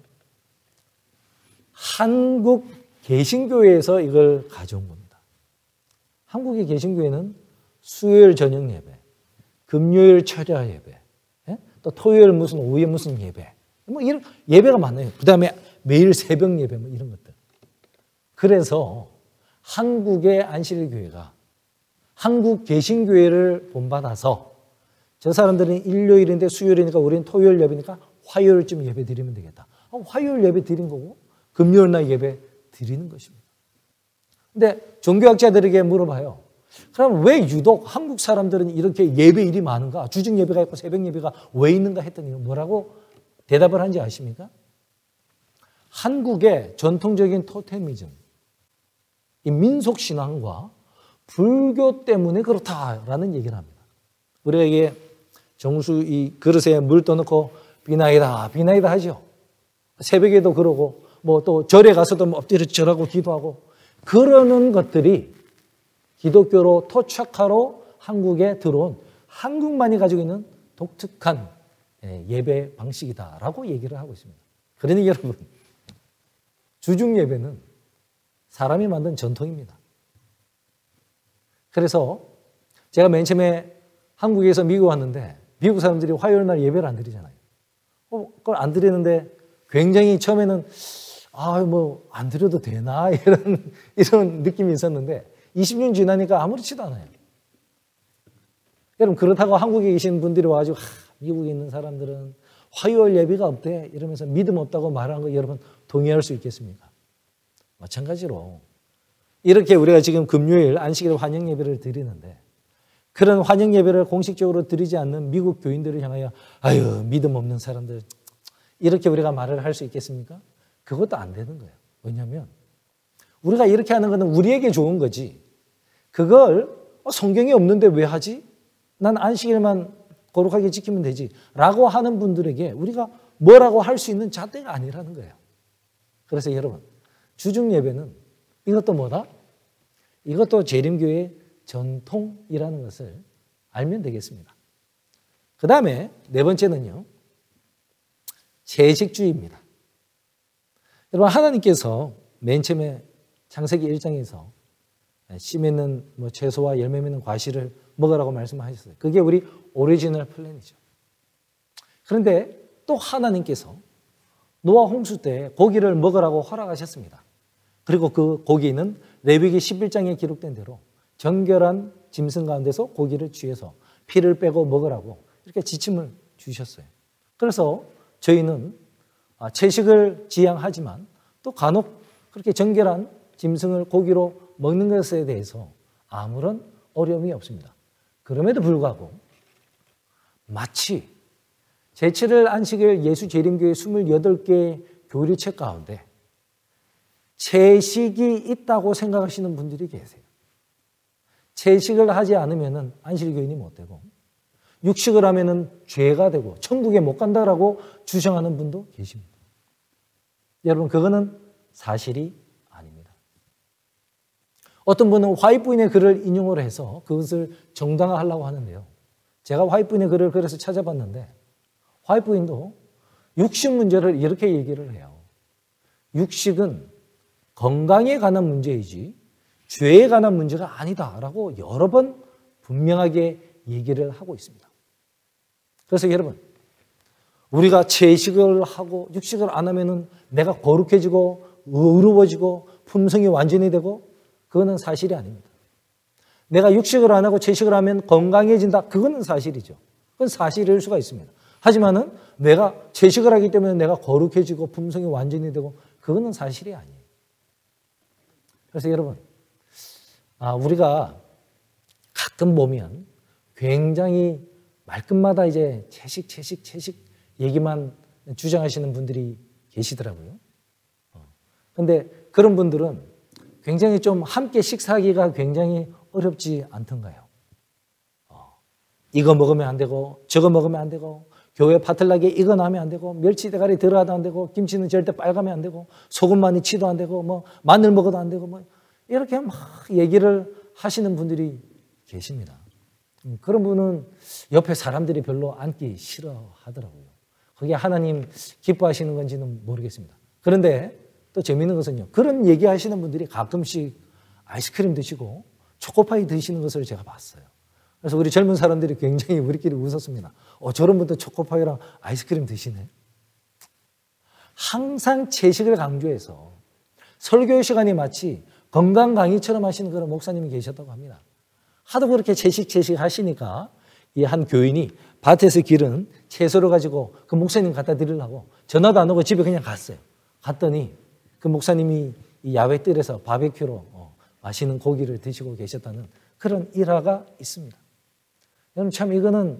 한국 개신교회에서 이걸 가져온 겁니다. 한국의 개신교회는 수요일 저녁 예배, 금요일 철야 예배, 예? 또 토요일 무슨 오후에 무슨 예배, 뭐 이런 예배가 많아요. 그 다음에 매일 새벽 예배 뭐 이런 것들. 그래서 한국의 안식일 교회가 한국 개신교회를 본받아서 저 사람들은 일요일인데 수요일이니까 우리는 토요일 예배니까 화요일쯤 예배 드리면 되겠다. 화요일 예배 드린 거고 금요일 날 예배 드리는 것입니다. 근데 종교학자들에게 물어봐요. 그럼 왜 유독 한국 사람들은 이렇게 예배일이 많은가? 주중 예배가 있고 새벽 예배가 왜 있는가 했더니 뭐라고 대답을 한지 아십니까? 한국의 전통적인 토테미즘, 이 민속신앙과 불교 때문에 그렇다라는 얘기를 합니다. 우리에게 정수 이 그릇에 물 떠놓고 비나이다 비나이다 하죠. 새벽에도 그러고 뭐 또 절에 가서도 뭐 엎드려 절하고 기도하고 그러는 것들이 기독교로 토착하러 한국에 들어온 한국만이 가지고 있는 독특한 예배 방식이다라고 얘기를 하고 있습니다. 그러니 여러분, 주중 예배는 사람이 만든 전통입니다. 그래서 제가 맨 처음에 한국에서 미국 왔는데 미국 사람들이 화요일 날 예배를 안 드리잖아요. 어, 그걸 안 드리는데 굉장히 처음에는 아, 뭐 안 드려도 되나 이런 이런 느낌이 있었는데 이십 년 지나니까 아무렇지도 않아요. 여러분, 그렇다고 한국에 계신 분들이 와가지고 하, 미국에 있는 사람들은 화요일 예배가 없대 이러면서 믿음 없다고 말하는 거 여러분 동의할 수 있겠습니까? 마찬가지로 이렇게 우리가 지금 금요일 안식일 환영 예배를 드리는데 그런 환영 예배를 공식적으로 드리지 않는 미국 교인들을 향하여 아유 믿음 없는 사람들 이렇게 우리가 말을 할 수 있겠습니까? 그것도 안 되는 거예요. 왜냐하면 우리가 이렇게 하는 것은 우리에게 좋은 거지 그걸 성경이 없는데 왜 하지? 난 안식일만 거룩하게 지키면 되지 라고 하는 분들에게 우리가 뭐라고 할 수 있는 잣대가 아니라는 거예요. 그래서 여러분, 주중 예배는 이것도 뭐다? 이것도 재림교회의 전통이라는 것을 알면 되겠습니다. 그 다음에 네 번째는요, 채식주의입니다. 여러분, 하나님께서 맨 처음에 창세기 일 장에서 씨 맺는 뭐 채소와 열매 맺는 과실을 먹으라고 말씀하셨어요. 그게 우리 오리지널 플랜이죠. 그런데 또 하나님께서 노아 홍수 때 고기를 먹으라고 허락하셨습니다. 그리고 그 고기는 레위기 십일 장에 기록된 대로 정결한 짐승 가운데서 고기를 취해서 피를 빼고 먹으라고 이렇게 지침을 주셨어요. 그래서 저희는 채식을 지향하지만 또 간혹 그렇게 정결한 짐승을 고기로 먹는 것에 대해서 아무런 어려움이 없습니다. 그럼에도 불구하고 마치 제칠 일 안식일 예수 재림교회 이십팔 개 교리책 가운데 채식이 있다고 생각하시는 분들이 계세요. 채식을 하지 않으면 안식일교인이 못 되고 육식을 하면 죄가 되고 천국에 못 간다라고 주장하는 분도 계십니다. 여러분, 그거는 사실이 아닙니다. 어떤 분은 화이트부인의 글을 인용을 해서 그것을 정당화하려고 하는데요. 제가 화이트부인의 글을 그래서 찾아봤는데 화이트부인도 육식 문제를 이렇게 얘기를 해요. 육식은 건강에 관한 문제이지 죄에 관한 문제가 아니다라고 여러 번 분명하게 얘기를 하고 있습니다. 그래서 여러분, 우리가 채식을 하고 육식을 안 하면은 내가 거룩해지고 의로워지고 품성이 완전히 되고 그거는 사실이 아닙니다. 내가 육식을 안 하고 채식을 하면 건강해진다. 그거는 사실이죠. 그건 사실일 수가 있습니다. 하지만은 내가 채식을 하기 때문에 내가 거룩해지고 품성이 완전히 되고 그거는 사실이 아니에요. 그래서 여러분, 아, 우리가 가끔 보면 굉장히 말끝마다 이제 채식, 채식, 채식 얘기만 주장하시는 분들이 계시더라고요. 그런데 그런 분들은 굉장히 좀 함께 식사하기가 굉장히 어렵지 않던가요? 어, 이거 먹으면 안 되고 저거 먹으면 안 되고 교회 파틀나게 이거 나면 안 되고 멸치 대가리 들어가도 안 되고 김치는 절대 빨가면 안 되고 소금 많이 치도 안 되고 뭐 마늘 먹어도 안 되고 뭐 이렇게 막 얘기를 하시는 분들이 계십니다. 그런 분은 옆에 사람들이 별로 앉기 싫어하더라고요. 그게 하나님 기뻐하시는 건지는 모르겠습니다. 그런데 또 재미있는 것은요, 그런 얘기하시는 분들이 가끔씩 아이스크림 드시고 초코파이 드시는 것을 제가 봤어요. 그래서 우리 젊은 사람들이 굉장히 우리끼리 웃었습니다. 어, 저런 분도 초코파이랑 아이스크림 드시네. 항상 채식을 강조해서 설교 시간이 마치 건강 강의처럼 하시는 그런 목사님이 계셨다고 합니다. 하도 그렇게 채식 채식 하시니까 이 한 교인이 밭에서 기른 채소를 가지고 그 목사님 갖다 드리려고 전화도 안 오고 집에 그냥 갔어요. 갔더니 그 목사님이 이 야외 뜰에서 바베큐로 어, 맛있는 고기를 드시고 계셨다는 그런 일화가 있습니다. 여러분 참 이거는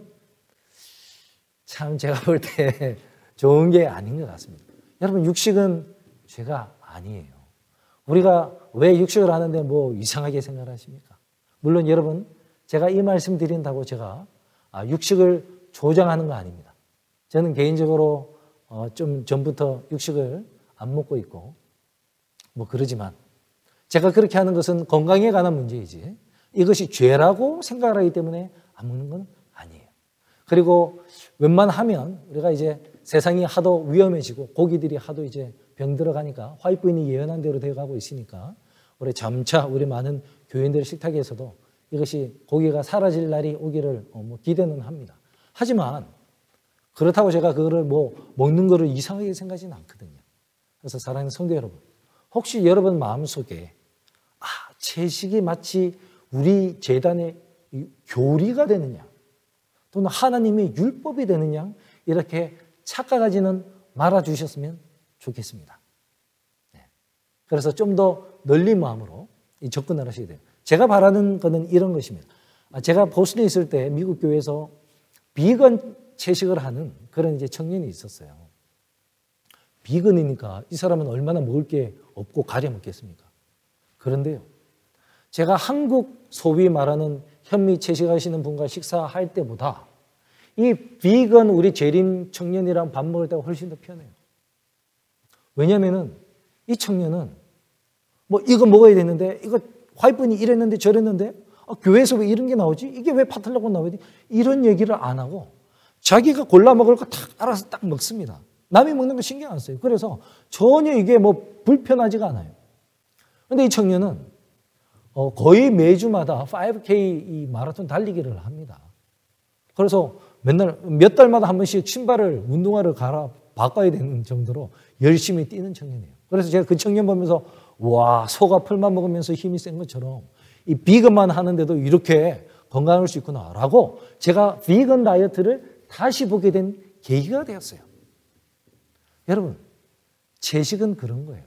참 제가 볼 때 좋은 게 아닌 것 같습니다. 여러분 육식은 죄가 아니에요. 우리가 왜 육식을 하는데 뭐 이상하게 생각하십니까? 물론 여러분 제가 이 말씀 드린다고 제가 아, 육식을 조장하는 거 아닙니다. 저는 개인적으로 어, 좀 전부터 육식을 안 먹고 있고 뭐 그러지만 제가 그렇게 하는 것은 건강에 관한 문제이지 이것이 죄라고 생각을 하기 때문에 안 먹는 건 아니에요. 그리고 웬만하면 우리가 이제 세상이 하도 위험해지고 고기들이 하도 이제 병 들어가니까 화이트부인이 예언한 대로 되어가고 있으니까 우리 점차 우리 많은 교인들 식탁에서도 이것이 고기가 사라질 날이 오기를 뭐 기대는 합니다. 하지만 그렇다고 제가 그거를 뭐 먹는 거를 이상하게 생각하지는 않거든요. 그래서 사랑하는 성도 여러분, 혹시 여러분 마음속에 아, 채식이 마치 우리 제단의 교리가 되느냐 또는 하나님의 율법이 되느냐 이렇게 착각하지는 말아주셨으면 좋겠습니다. 네. 그래서 좀 더 널린 마음으로 접근을 하셔야 돼요. 제가 바라는 것은 이런 것입니다. 제가 보스턴에 있을 때 미국 교회에서 비건 채식을 하는 그런 이제 청년이 있었어요. 비건이니까 이 사람은 얼마나 먹을 게 없고 가려 먹겠습니까? 그런데요, 제가 한국 소위 말하는 현미 채식하시는 분과 식사할 때보다 이 비건 우리 재림 청년이랑 밥 먹을 때가 훨씬 더 편해요. 왜냐면은 이 청년은 뭐 이거 먹어야 되는데 이거 화이트분이 이랬는데 저랬는데 아, 교회에서 왜 이런 게 나오지? 이게 왜 파틀라고 나오지? 이런 얘기를 안 하고 자기가 골라 먹을 거 딱 알아서 딱 먹습니다. 남이 먹는 거 신경 안 써요. 그래서 전혀 이게 뭐 불편하지가 않아요. 그런데 이 청년은 어, 거의 매주마다 파이브 케이 이 마라톤 달리기를 합니다. 그래서 맨날 몇 달마다 한 번씩 신발을 운동화를 갈아 바꿔야 되는 정도로 열심히 뛰는 청년이에요. 그래서 제가 그 청년 보면서 와, 소가 풀만 먹으면서 힘이 센 것처럼 이 비건만 하는데도 이렇게 건강할 수 있구나라고 제가 비건 다이어트를 다시 보게 된 계기가 되었어요. 여러분, 채식은 그런 거예요.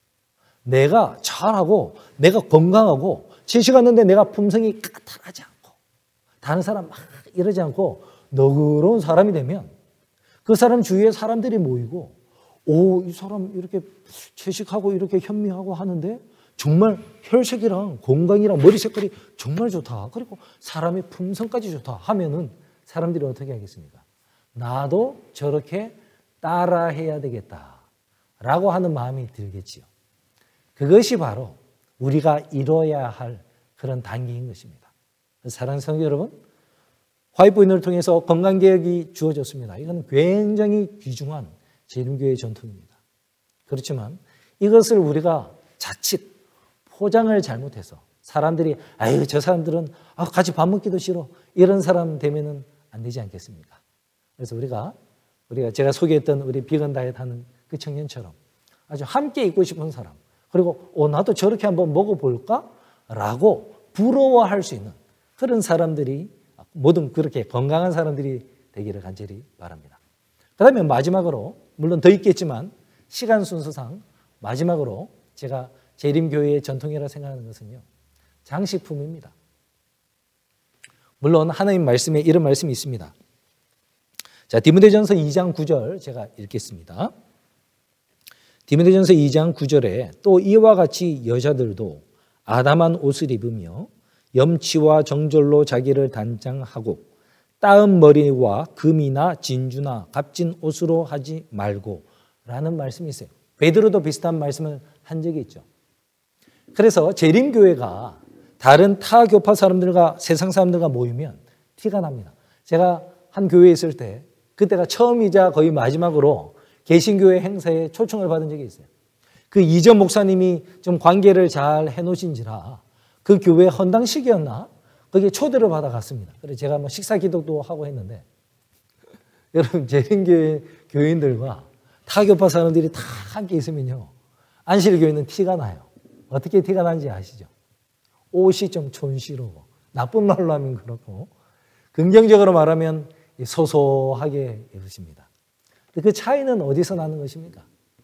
내가 잘하고 내가 건강하고 채식하는데 내가 품성이 까탈하지 않고 다른 사람 막 이러지 않고 너그러운 사람이 되면 그 사람 주위에 사람들이 모이고 오, 이 사람 이렇게 채식하고 이렇게 현미하고 하는데 정말 혈색이랑 건강이랑 머리 색깔이 정말 좋다. 그리고 사람의 품성까지 좋다 하면은 사람들이 어떻게 하겠습니까? 나도 저렇게 따라해야 되겠다라고 하는 마음이 들겠지요. 그것이 바로 우리가 이뤄야 할 그런 단계인 것입니다. 사랑하는 성도 여러분, 화이트부인을 통해서 건강개혁이 주어졌습니다. 이건 굉장히 귀중한 재림교회의 전통입니다. 그렇지만 이것을 우리가 자칫 포장을 잘못해서 사람들이 아유 저 사람들은 아, 같이 밥 먹기도 싫어 이런 사람 되면은 안 되지 않겠습니까? 그래서 우리가 우리가 제가 소개했던 우리 비건 다이어트 하는 그 청년처럼 아주 함께 있고 싶은 사람 그리고 어, 나도 저렇게 한번 먹어볼까? 라고 부러워할 수 있는 그런 사람들이 모든 그렇게 건강한 사람들이 되기를 간절히 바랍니다. 그 다음에 마지막으로 물론 더 있겠지만 시간 순서상 마지막으로 제가 재림교회의 전통이라 생각하는 것은요, 장식품입니다. 물론 하나님 말씀에 이런 말씀이 있습니다. 자, 디모데전서 이 장 구 절 제가 읽겠습니다. 디모데전서 이 장 구 절에 또 이와 같이 여자들도 아담한 옷을 입으며 염치와 정절로 자기를 단장하고 따은 머리와 금이나 진주나 값진 옷으로 하지 말고 라는 말씀이 있어요. 베드로도 비슷한 말씀을 한 적이 있죠. 그래서 재림교회가 다른 타 교파 사람들과 세상 사람들과 모이면 티가 납니다. 제가 한 교회에 있을 때 그때가 처음이자 거의 마지막으로 개신교회 행사에 초청을 받은 적이 있어요. 그 이전 목사님이 좀 관계를 잘 해놓으신지라 그 교회 헌당식이었나? 거기에 초대를 받아갔습니다. 그래서 제가 뭐 식사 기도도 하고 했는데 여러분 재림교회 교인들과 타교파 사람들이 다 함께 있으면요. 안실교회는 티가 나요. 어떻게 티가 나는지 아시죠? 옷이 좀 촌스러워. 나쁜 말로 하면 그렇고 긍정적으로 말하면 소소하게 입으십니다. 그 차이는 어디서 나는 것입니까?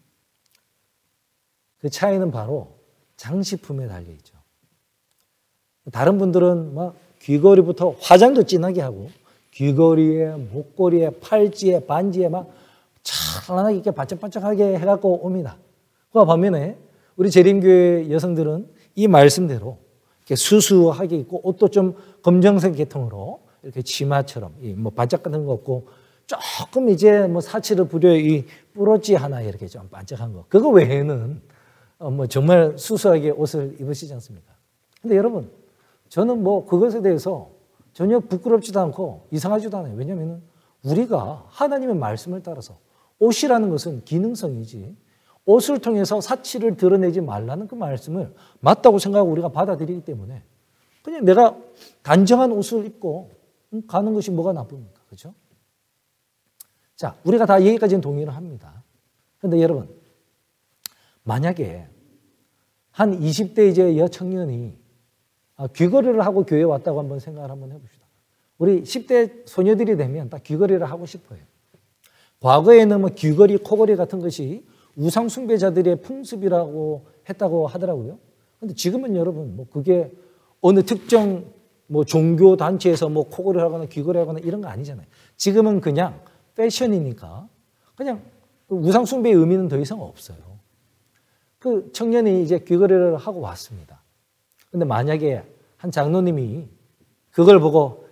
그 차이는 바로 장식품에 달려있죠. 다른 분들은 막 귀걸이부터 화장도 진하게 하고 귀걸이에 목걸이에 팔찌에 반지에 막 찬란하게 이렇게 반짝반짝하게 해갖고 옵니다. 그 반면에 우리 재림교회 여성들은 이 말씀대로 이렇게 수수하게 입고 옷도 좀 검정색 계통으로 이렇게 치마처럼 뭐 반짝 같은 거 없고 조금 이제 뭐 사치를 부려 이 뿌러지 하나 이렇게 좀 반짝한 거 그거 외에는 뭐 정말 수수하게 옷을 입으시지 않습니까? 근데 여러분 저는 뭐 그것에 대해서 전혀 부끄럽지도 않고 이상하지도 않아요. 왜냐하면 우리가 하나님의 말씀을 따라서 옷이라는 것은 기능성이지 옷을 통해서 사치를 드러내지 말라는 그 말씀을 맞다고 생각하고 우리가 받아들이기 때문에 그냥 내가 단정한 옷을 입고 가는 것이 뭐가 나쁩니까? 그렇죠? 자, 우리가 다 여기까지는 동의를 합니다. 그런데 여러분 만약에 한 이십 대 이제 여청년이 귀걸이를 하고 교회에 왔다고 한번 생각을 한번 해봅시다. 우리 십 대 소녀들이 되면 딱 귀걸이를 하고 싶어요. 과거에는 뭐 귀걸이, 코걸이 같은 것이 우상 숭배자들의 풍습이라고 했다고 하더라고요. 그런데 지금은 여러분 뭐 그게 어느 특정 뭐 종교 단체에서 뭐 코걸이를 하거나 귀걸이 하거나 이런 거 아니잖아요. 지금은 그냥 패션이니까 그냥 우상 숭배의 의미는 더 이상 없어요. 그 청년이 이제 귀걸이를 하고 왔습니다. 근데 만약에 한 장로님이 그걸 보고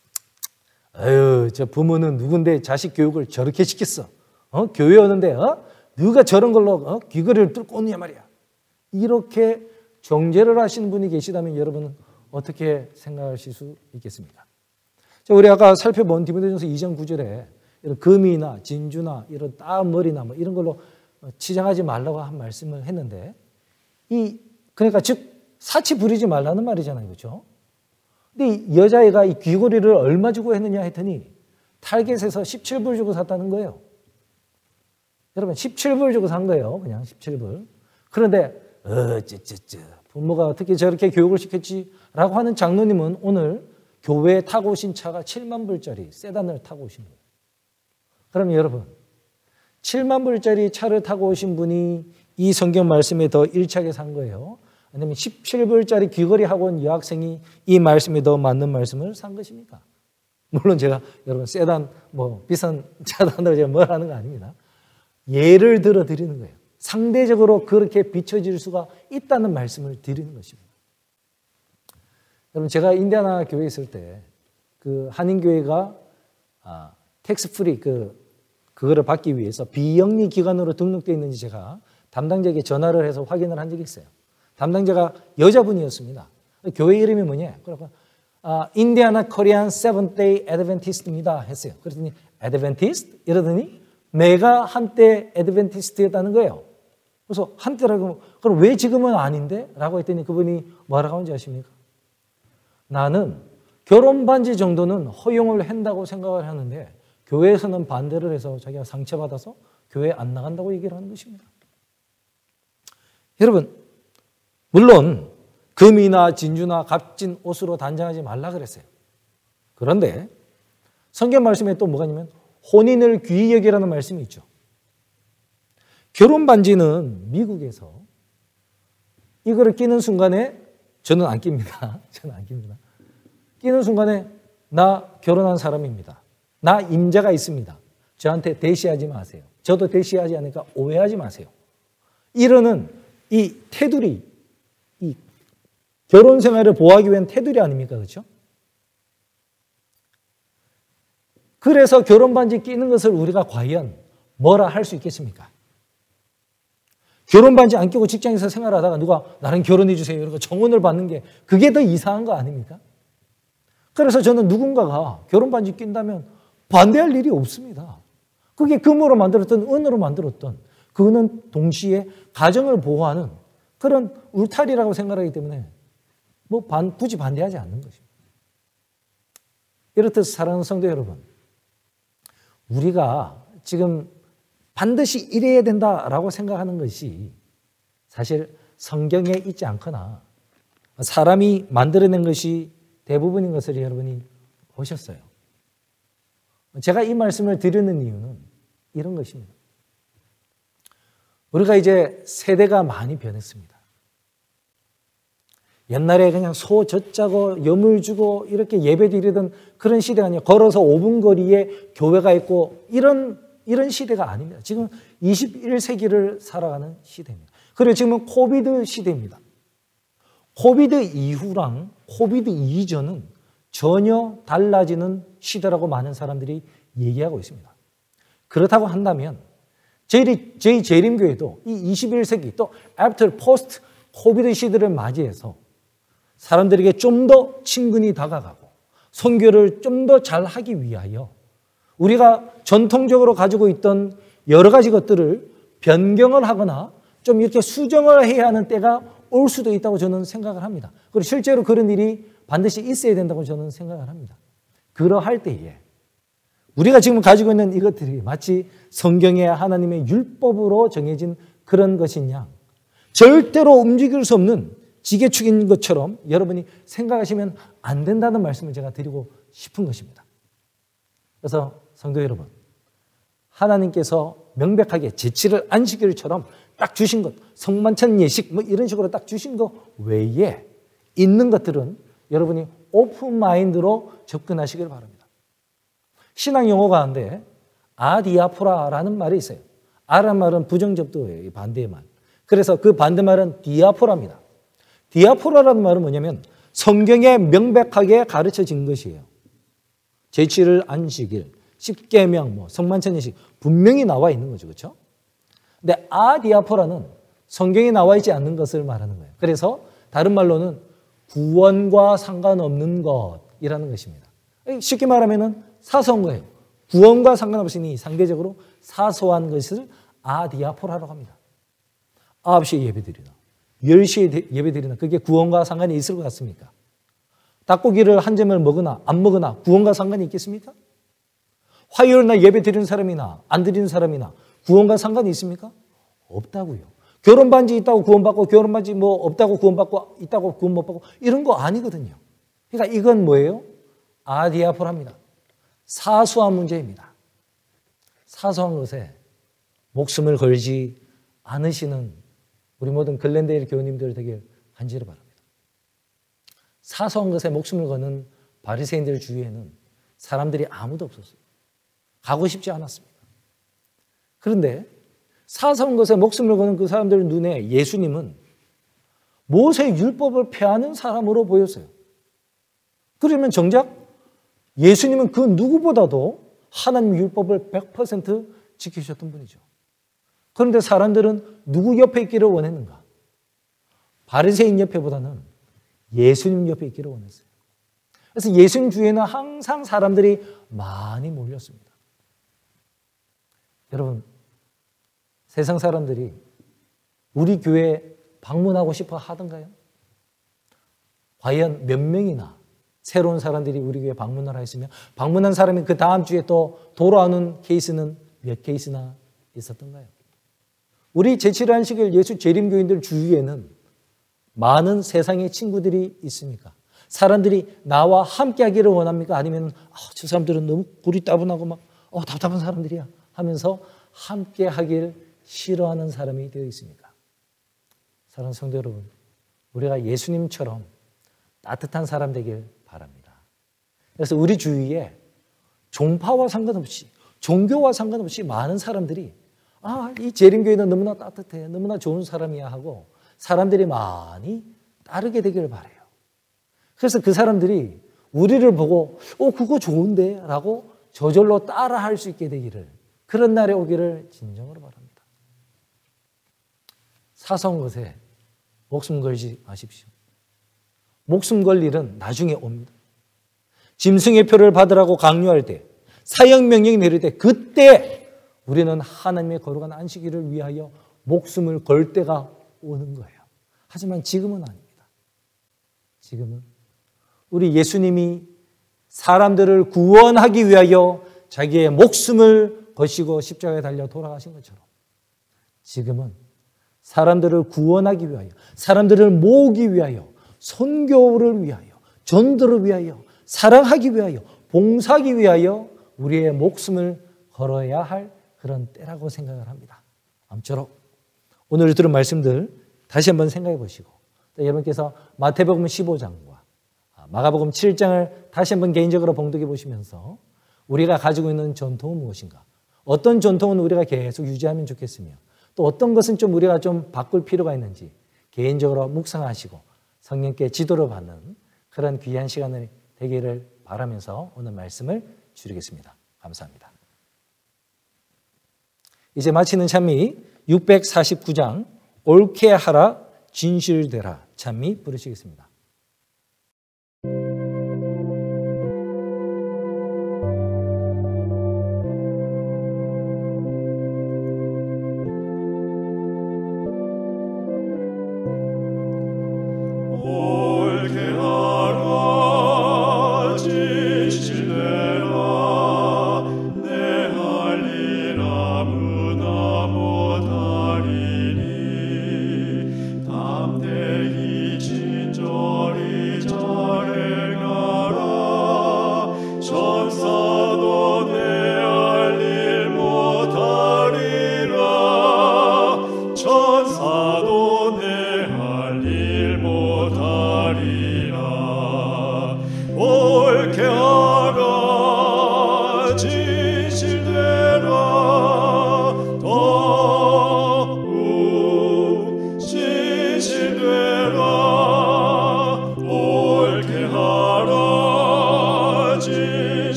아유 저 부모는 누군데 자식 교육을 저렇게 시켰어. 어? 교회 오는데 어? 누가 저런 걸로 어? 귀걸이를 뚫고 오느냐 말이야. 이렇게 정죄를 하시는 분이 계시다면 여러분은 어떻게 생각하실 수 있겠습니까? 자, 우리 아까 살펴본 디모데전서 이 장 구 절에 이런 금이나 진주나 이런 따은 머리나 뭐 이런 걸로 치장하지 말라고 한 말씀을 했는데 이 그러니까 즉 사치 부리지 말라는 말이잖아요. 그렇죠? 근데 이 여자애가 이 귀걸이를 얼마 주고 했느냐 했더니 타겟에서 십칠 불 주고 샀다는 거예요. 여러분 십칠 불 주고 산 거예요. 그냥 십칠 불. 그런데 어쩌쩌쩌 부모가 어떻게 저렇게 교육을 시켰지? 라고 하는 장로님은 오늘 교회에 타고 오신 차가 칠만 불짜리 세단을 타고 오신 거예요. 그럼 여러분 칠만 불짜리 차를 타고 오신 분이 이 성경 말씀에 더 일치하게 산 거예요? 아니면 십칠 불짜리 귀걸이 하고 온 여학생이 이 말씀에 더 맞는 말씀을 산 것입니까? 물론 제가 여러분 세단 뭐 비싼 차단으로 제가 뭘 하는 거 아닙니다. 예를 들어 드리는 거예요. 상대적으로 그렇게 비춰질 수가 있다는 말씀을 드리는 것입니다. 여러분 제가 인디아나 교회에 있을 때 그 한인교회가 아, 텍스 프리 그 그거를 받기 위해서 비영리 기관으로 등록되어 있는지 제가 담당자에게 전화를 해서 확인을 한 적이 있어요. 담당자가 여자분이었습니다. 교회 이름이 뭐냐? 그러니까 아, 인디아나 코리안 세븐데이 애드벤티스트입니다 했어요. 그랬더니 애드벤티스트? 이러더니 내가 한때 애드벤티스트였다는 거예요. 그래서 한때라고 그럼 왜 지금은 아닌데? 라고 했더니 그분이 뭐라고 하는지 아십니까? 나는 결혼 반지 정도는 허용을 한다고 생각을 하는데 교회에서는 반대를 해서 자기가 상처받아서 교회에 안 나간다고 얘기를 하는 것입니다. 여러분 물론 금이나 진주나 값진 옷으로 단장하지 말라 그랬어요. 그런데 성경 말씀에 또 뭐가 있냐면 혼인을 귀히 여기라는 말씀이 있죠. 결혼 반지는 미국에서 이거를 끼는 순간에 저는 안 낍니다. 저는 안 낍니다. 끼는 순간에 나 결혼한 사람입니다. 나 임자가 있습니다. 저한테 대시하지 마세요. 저도 대시하지 않으니까 오해하지 마세요. 이러는 이 테두리, 이 결혼 생활을 보호하기 위한 테두리 아닙니까? 그렇죠? 그래서 결혼 반지 끼는 것을 우리가 과연 뭐라 할 수 있겠습니까? 결혼 반지 안 끼고 직장에서 생활하다가 누가 나랑 결혼해 주세요. 이러고 정원을 받는 게 그게 더 이상한 거 아닙니까? 그래서 저는 누군가가 결혼 반지 낀다면 반대할 일이 없습니다. 그게 금으로 만들었던 은으로 만들었던 그거는 동시에 가정을 보호하는 그런 울타리라고 생각하기 때문에 뭐 반, 굳이 반대하지 않는 것입니다. 이렇듯 사랑하는 성도 여러분, 우리가 지금 반드시 이래야 된다라고 생각하는 것이 사실 성경에 있지 않거나 사람이 만들어낸 것이 대부분인 것을 여러분이 보셨어요. 제가 이 말씀을 드리는 이유는 이런 것입니다. 우리가 이제 세대가 많이 변했습니다. 옛날에 그냥 소 젖자고 염을 주고 이렇게 예배 드리던 그런 시대가 아니에요. 걸어서 오 분 거리에 교회가 있고 이런, 이런 시대가 아닙니다. 지금 이십일 세기를 살아가는 시대입니다. 그리고 지금은 코비드 시대입니다. 코비드 이후랑 코비드 이전은 전혀 달라지는 시대라고 많은 사람들이 얘기하고 있습니다. 그렇다고 한다면 저희, 저희 재림교회도 이 이십일 세기 또 after post 코비드 시대를 맞이해서 사람들에게 좀 더 친근히 다가가고 선교를 좀 더 잘하기 위하여 우리가 전통적으로 가지고 있던 여러 가지 것들을 변경을 하거나 좀 이렇게 수정을 해야 하는 때가 올 수도 있다고 저는 생각을 합니다. 그리고 실제로 그런 일이 반드시 있어야 된다고 저는 생각을 합니다. 그러할 때에 우리가 지금 가지고 있는 이것들이 마치 성경의 하나님의 율법으로 정해진 그런 것이냐, 절대로 움직일 수 없는 지게축인 것처럼 여러분이 생각하시면 안 된다는 말씀을 제가 드리고 싶은 것입니다. 그래서 성도 여러분, 하나님께서 명백하게 제칠을 안식일처럼 딱 주신 것, 성만찬 예식 뭐 이런 식으로 딱 주신 것 외에 있는 것들은 여러분이 오픈 마인드로 접근하시길 바랍니다. 신앙 용어 가운데 아디아포라라는 말이 있어요. 아란 말은 부정접두예요. 반대의 말. 그래서 그 반대말은 디아포라입니다. 디아포라라는 말은 뭐냐면 성경에 명백하게 가르쳐진 것이에요. 제칠일 안식일, 십계명, 뭐 성만찬 예식 분명히 나와 있는 거죠. 그렇죠? 근데 아디아포라는 성경에 나와 있지 않는 것을 말하는 거예요. 그래서 다른 말로는 구원과 상관없는 것이라는 것입니다. 쉽게 말하면 사소한 거예요. 구원과 상관없으니 상대적으로 사소한 것을 아디아포라라고 합니다. 아홉 시에 예배드리나 열 시에 예배드리나 그게 구원과 상관이 있을 것 같습니까? 닭고기를 한 점을 먹으나 안 먹으나 구원과 상관이 있겠습니까? 화요일 날 예배 드리는 사람이나 안 드리는 사람이나 구원과 상관이 있습니까? 없다고요. 결혼 반지 있다고 구원받고 결혼 반지 뭐 없다고 구원받고 있다고 구원 못 받고 이런 거 아니거든요. 그러니까 이건 뭐예요? 아디아포라입니다. 사소한 문제입니다. 사소한 것에 목숨을 걸지 않으시는 우리 모든 글렌데일 교우님들 되길 간절히 바랍니다. 사소한 것에 목숨을 거는 바리새인들 주위에는 사람들이 아무도 없었어요. 가고 싶지 않았습니다. 그런데 사소한 것에 목숨을 거는 그 사람들 눈에 예수님은 모세의 율법을 폐하는 사람으로 보였어요. 그러면 정작 예수님은 그 누구보다도 하나님 율법을 백 퍼센트 지키셨던 분이죠. 그런데 사람들은 누구 옆에 있기를 원했는가? 바리새인 옆에보다는 예수님 옆에 있기를 원했어요. 그래서 예수님 주위에는 항상 사람들이 많이 몰렸습니다. 여러분, 세상 사람들이 우리 교회에 방문하고 싶어 하던가요? 과연 몇 명이나 새로운 사람들이 우리 교회에 방문을 하였으며 방문한 사람이 그 다음 주에 또 돌아오는 케이스는 몇 케이스나 있었던가요? 우리 제칠 안식일 예수 재림교인들 주위에는 많은 세상의 친구들이 있습니까? 사람들이 나와 함께 하기를 원합니까? 아니면 아, 저 사람들은 너무 골이 따분하고 막 어, 답답한 사람들이야 하면서 함께 하길 싫어하는 사람이 되어 있습니까? 사랑하는 성도 여러분, 우리가 예수님처럼 따뜻한 사람 되길 바랍니다. 그래서 우리 주위에 종파와 상관없이, 종교와 상관없이 많은 사람들이 아, 이 재림교회는 너무나 따뜻해, 너무나 좋은 사람이야 하고 사람들이 많이 따르게 되기를 바라요. 그래서 그 사람들이 우리를 보고 어, 그거 좋은데? 라고 저절로 따라할 수 있게 되기를, 그런 날이 오기를 진정으로 바랍니다. 사소한 것에 목숨 걸지 마십시오. 목숨 걸 일은 나중에 옵니다. 짐승의 표를 받으라고 강요할 때, 사형 명령이 내릴 때, 그때 우리는 하나님의 거룩한 안식일을 위하여 목숨을 걸 때가 오는 거예요. 하지만 지금은 아닙니다. 지금은 우리 예수님이 사람들을 구원하기 위하여 자기의 목숨을 거시고 십자가에 달려 돌아가신 것처럼 지금은 사람들을 구원하기 위하여, 사람들을 모으기 위하여, 선교를 위하여, 전도를 위하여, 사랑하기 위하여, 봉사하기 위하여 우리의 목숨을 걸어야 할 그런 때라고 생각을 합니다. 아무쪼록 오늘 들은 말씀들 다시 한번 생각해 보시고, 여러분께서 마태복음 십오 장과 마가복음 칠 장을 다시 한번 개인적으로 봉독해 보시면서 우리가 가지고 있는 전통은 무엇인가, 어떤 전통은 우리가 계속 유지하면 좋겠으며 또 어떤 것은 좀 우리가 좀 바꿀 필요가 있는지 개인적으로 묵상하시고 성령께 지도를 받는 그런 귀한 시간을 되기를 바라면서 오늘 말씀을 줄이겠습니다. 감사합니다. 이제 마치는 찬미 육백사십구 장 옳게 하라 진실되라 찬미 부르시겠습니다.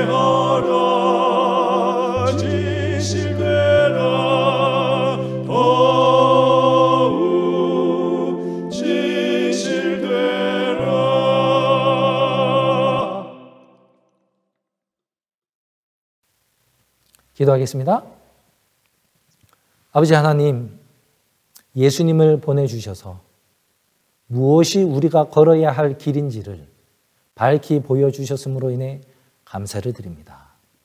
옳게 하라 진실되라 기도하겠습니다. 아버지 하나님, 예수님을 보내주셔서 무엇이 우리가 걸어야 할 길인지를 밝히 보여주셨으므로 인해 감사를 드립니다.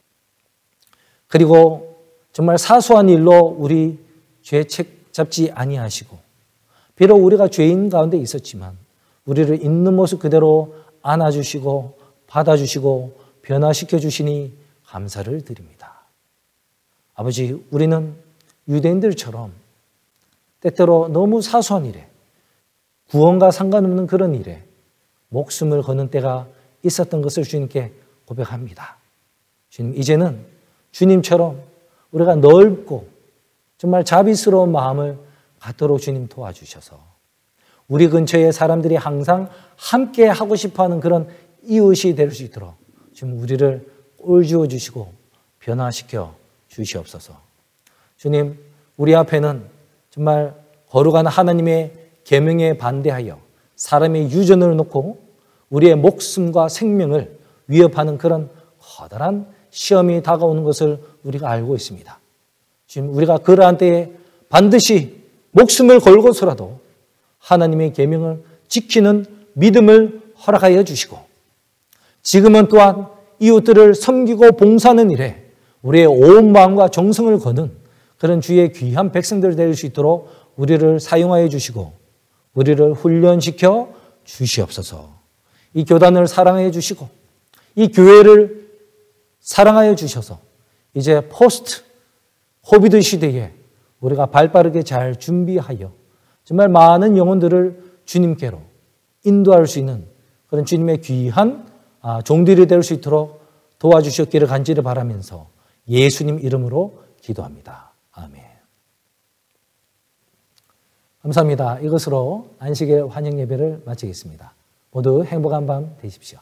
그리고 정말 사소한 일로 우리 죄 책 잡지 아니하시고, 비록 우리가 죄인 가운데 있었지만 우리를 있는 모습 그대로 안아주시고 받아주시고 변화시켜 주시니 감사를 드립니다. 아버지, 우리는 유대인들처럼 때때로 너무 사소한 일에, 구원과 상관없는 그런 일에 목숨을 거는 때가 있었던 것을 주님께 고백합니다. 주님, 이제는 주님처럼 우리가 넓고 정말 자비스러운 마음을 갖도록 주님 도와주셔서 우리 근처에 사람들이 항상 함께 하고 싶어하는 그런 이웃이 될 수 있도록 주님 우리를 꼴주어 주시고 변화시켜 주시옵소서. 주님, 우리 앞에는 정말 거룩한 하나님의 계명에 반대하여 사람의 유전을 놓고 우리의 목숨과 생명을 위협하는 그런 커다란 시험이 다가오는 것을 우리가 알고 있습니다. 지금 우리가 그러한 때에 반드시 목숨을 걸고서라도 하나님의 계명을 지키는 믿음을 허락하여 주시고, 지금은 또한 이웃들을 섬기고 봉사하는 일에 우리의 온 마음과 정성을 거는 그런 주의 귀한 백성들 될 수 있도록 우리를 사용하여 주시고 우리를 훈련시켜 주시옵소서. 이 교단을 사랑하여 주시고 이 교회를 사랑하여 주셔서 이제 포스트 코비드 시대에 우리가 발빠르게 잘 준비하여 정말 많은 영혼들을 주님께로 인도할 수 있는 그런 주님의 귀한 종들이 될 수 있도록 도와주셨기를 간절히 바라면서 예수님 이름으로 기도합니다. 아멘. 감사합니다. 이것으로 안식일 환영 예배를 마치겠습니다. 모두 행복한 밤 되십시오.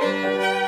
주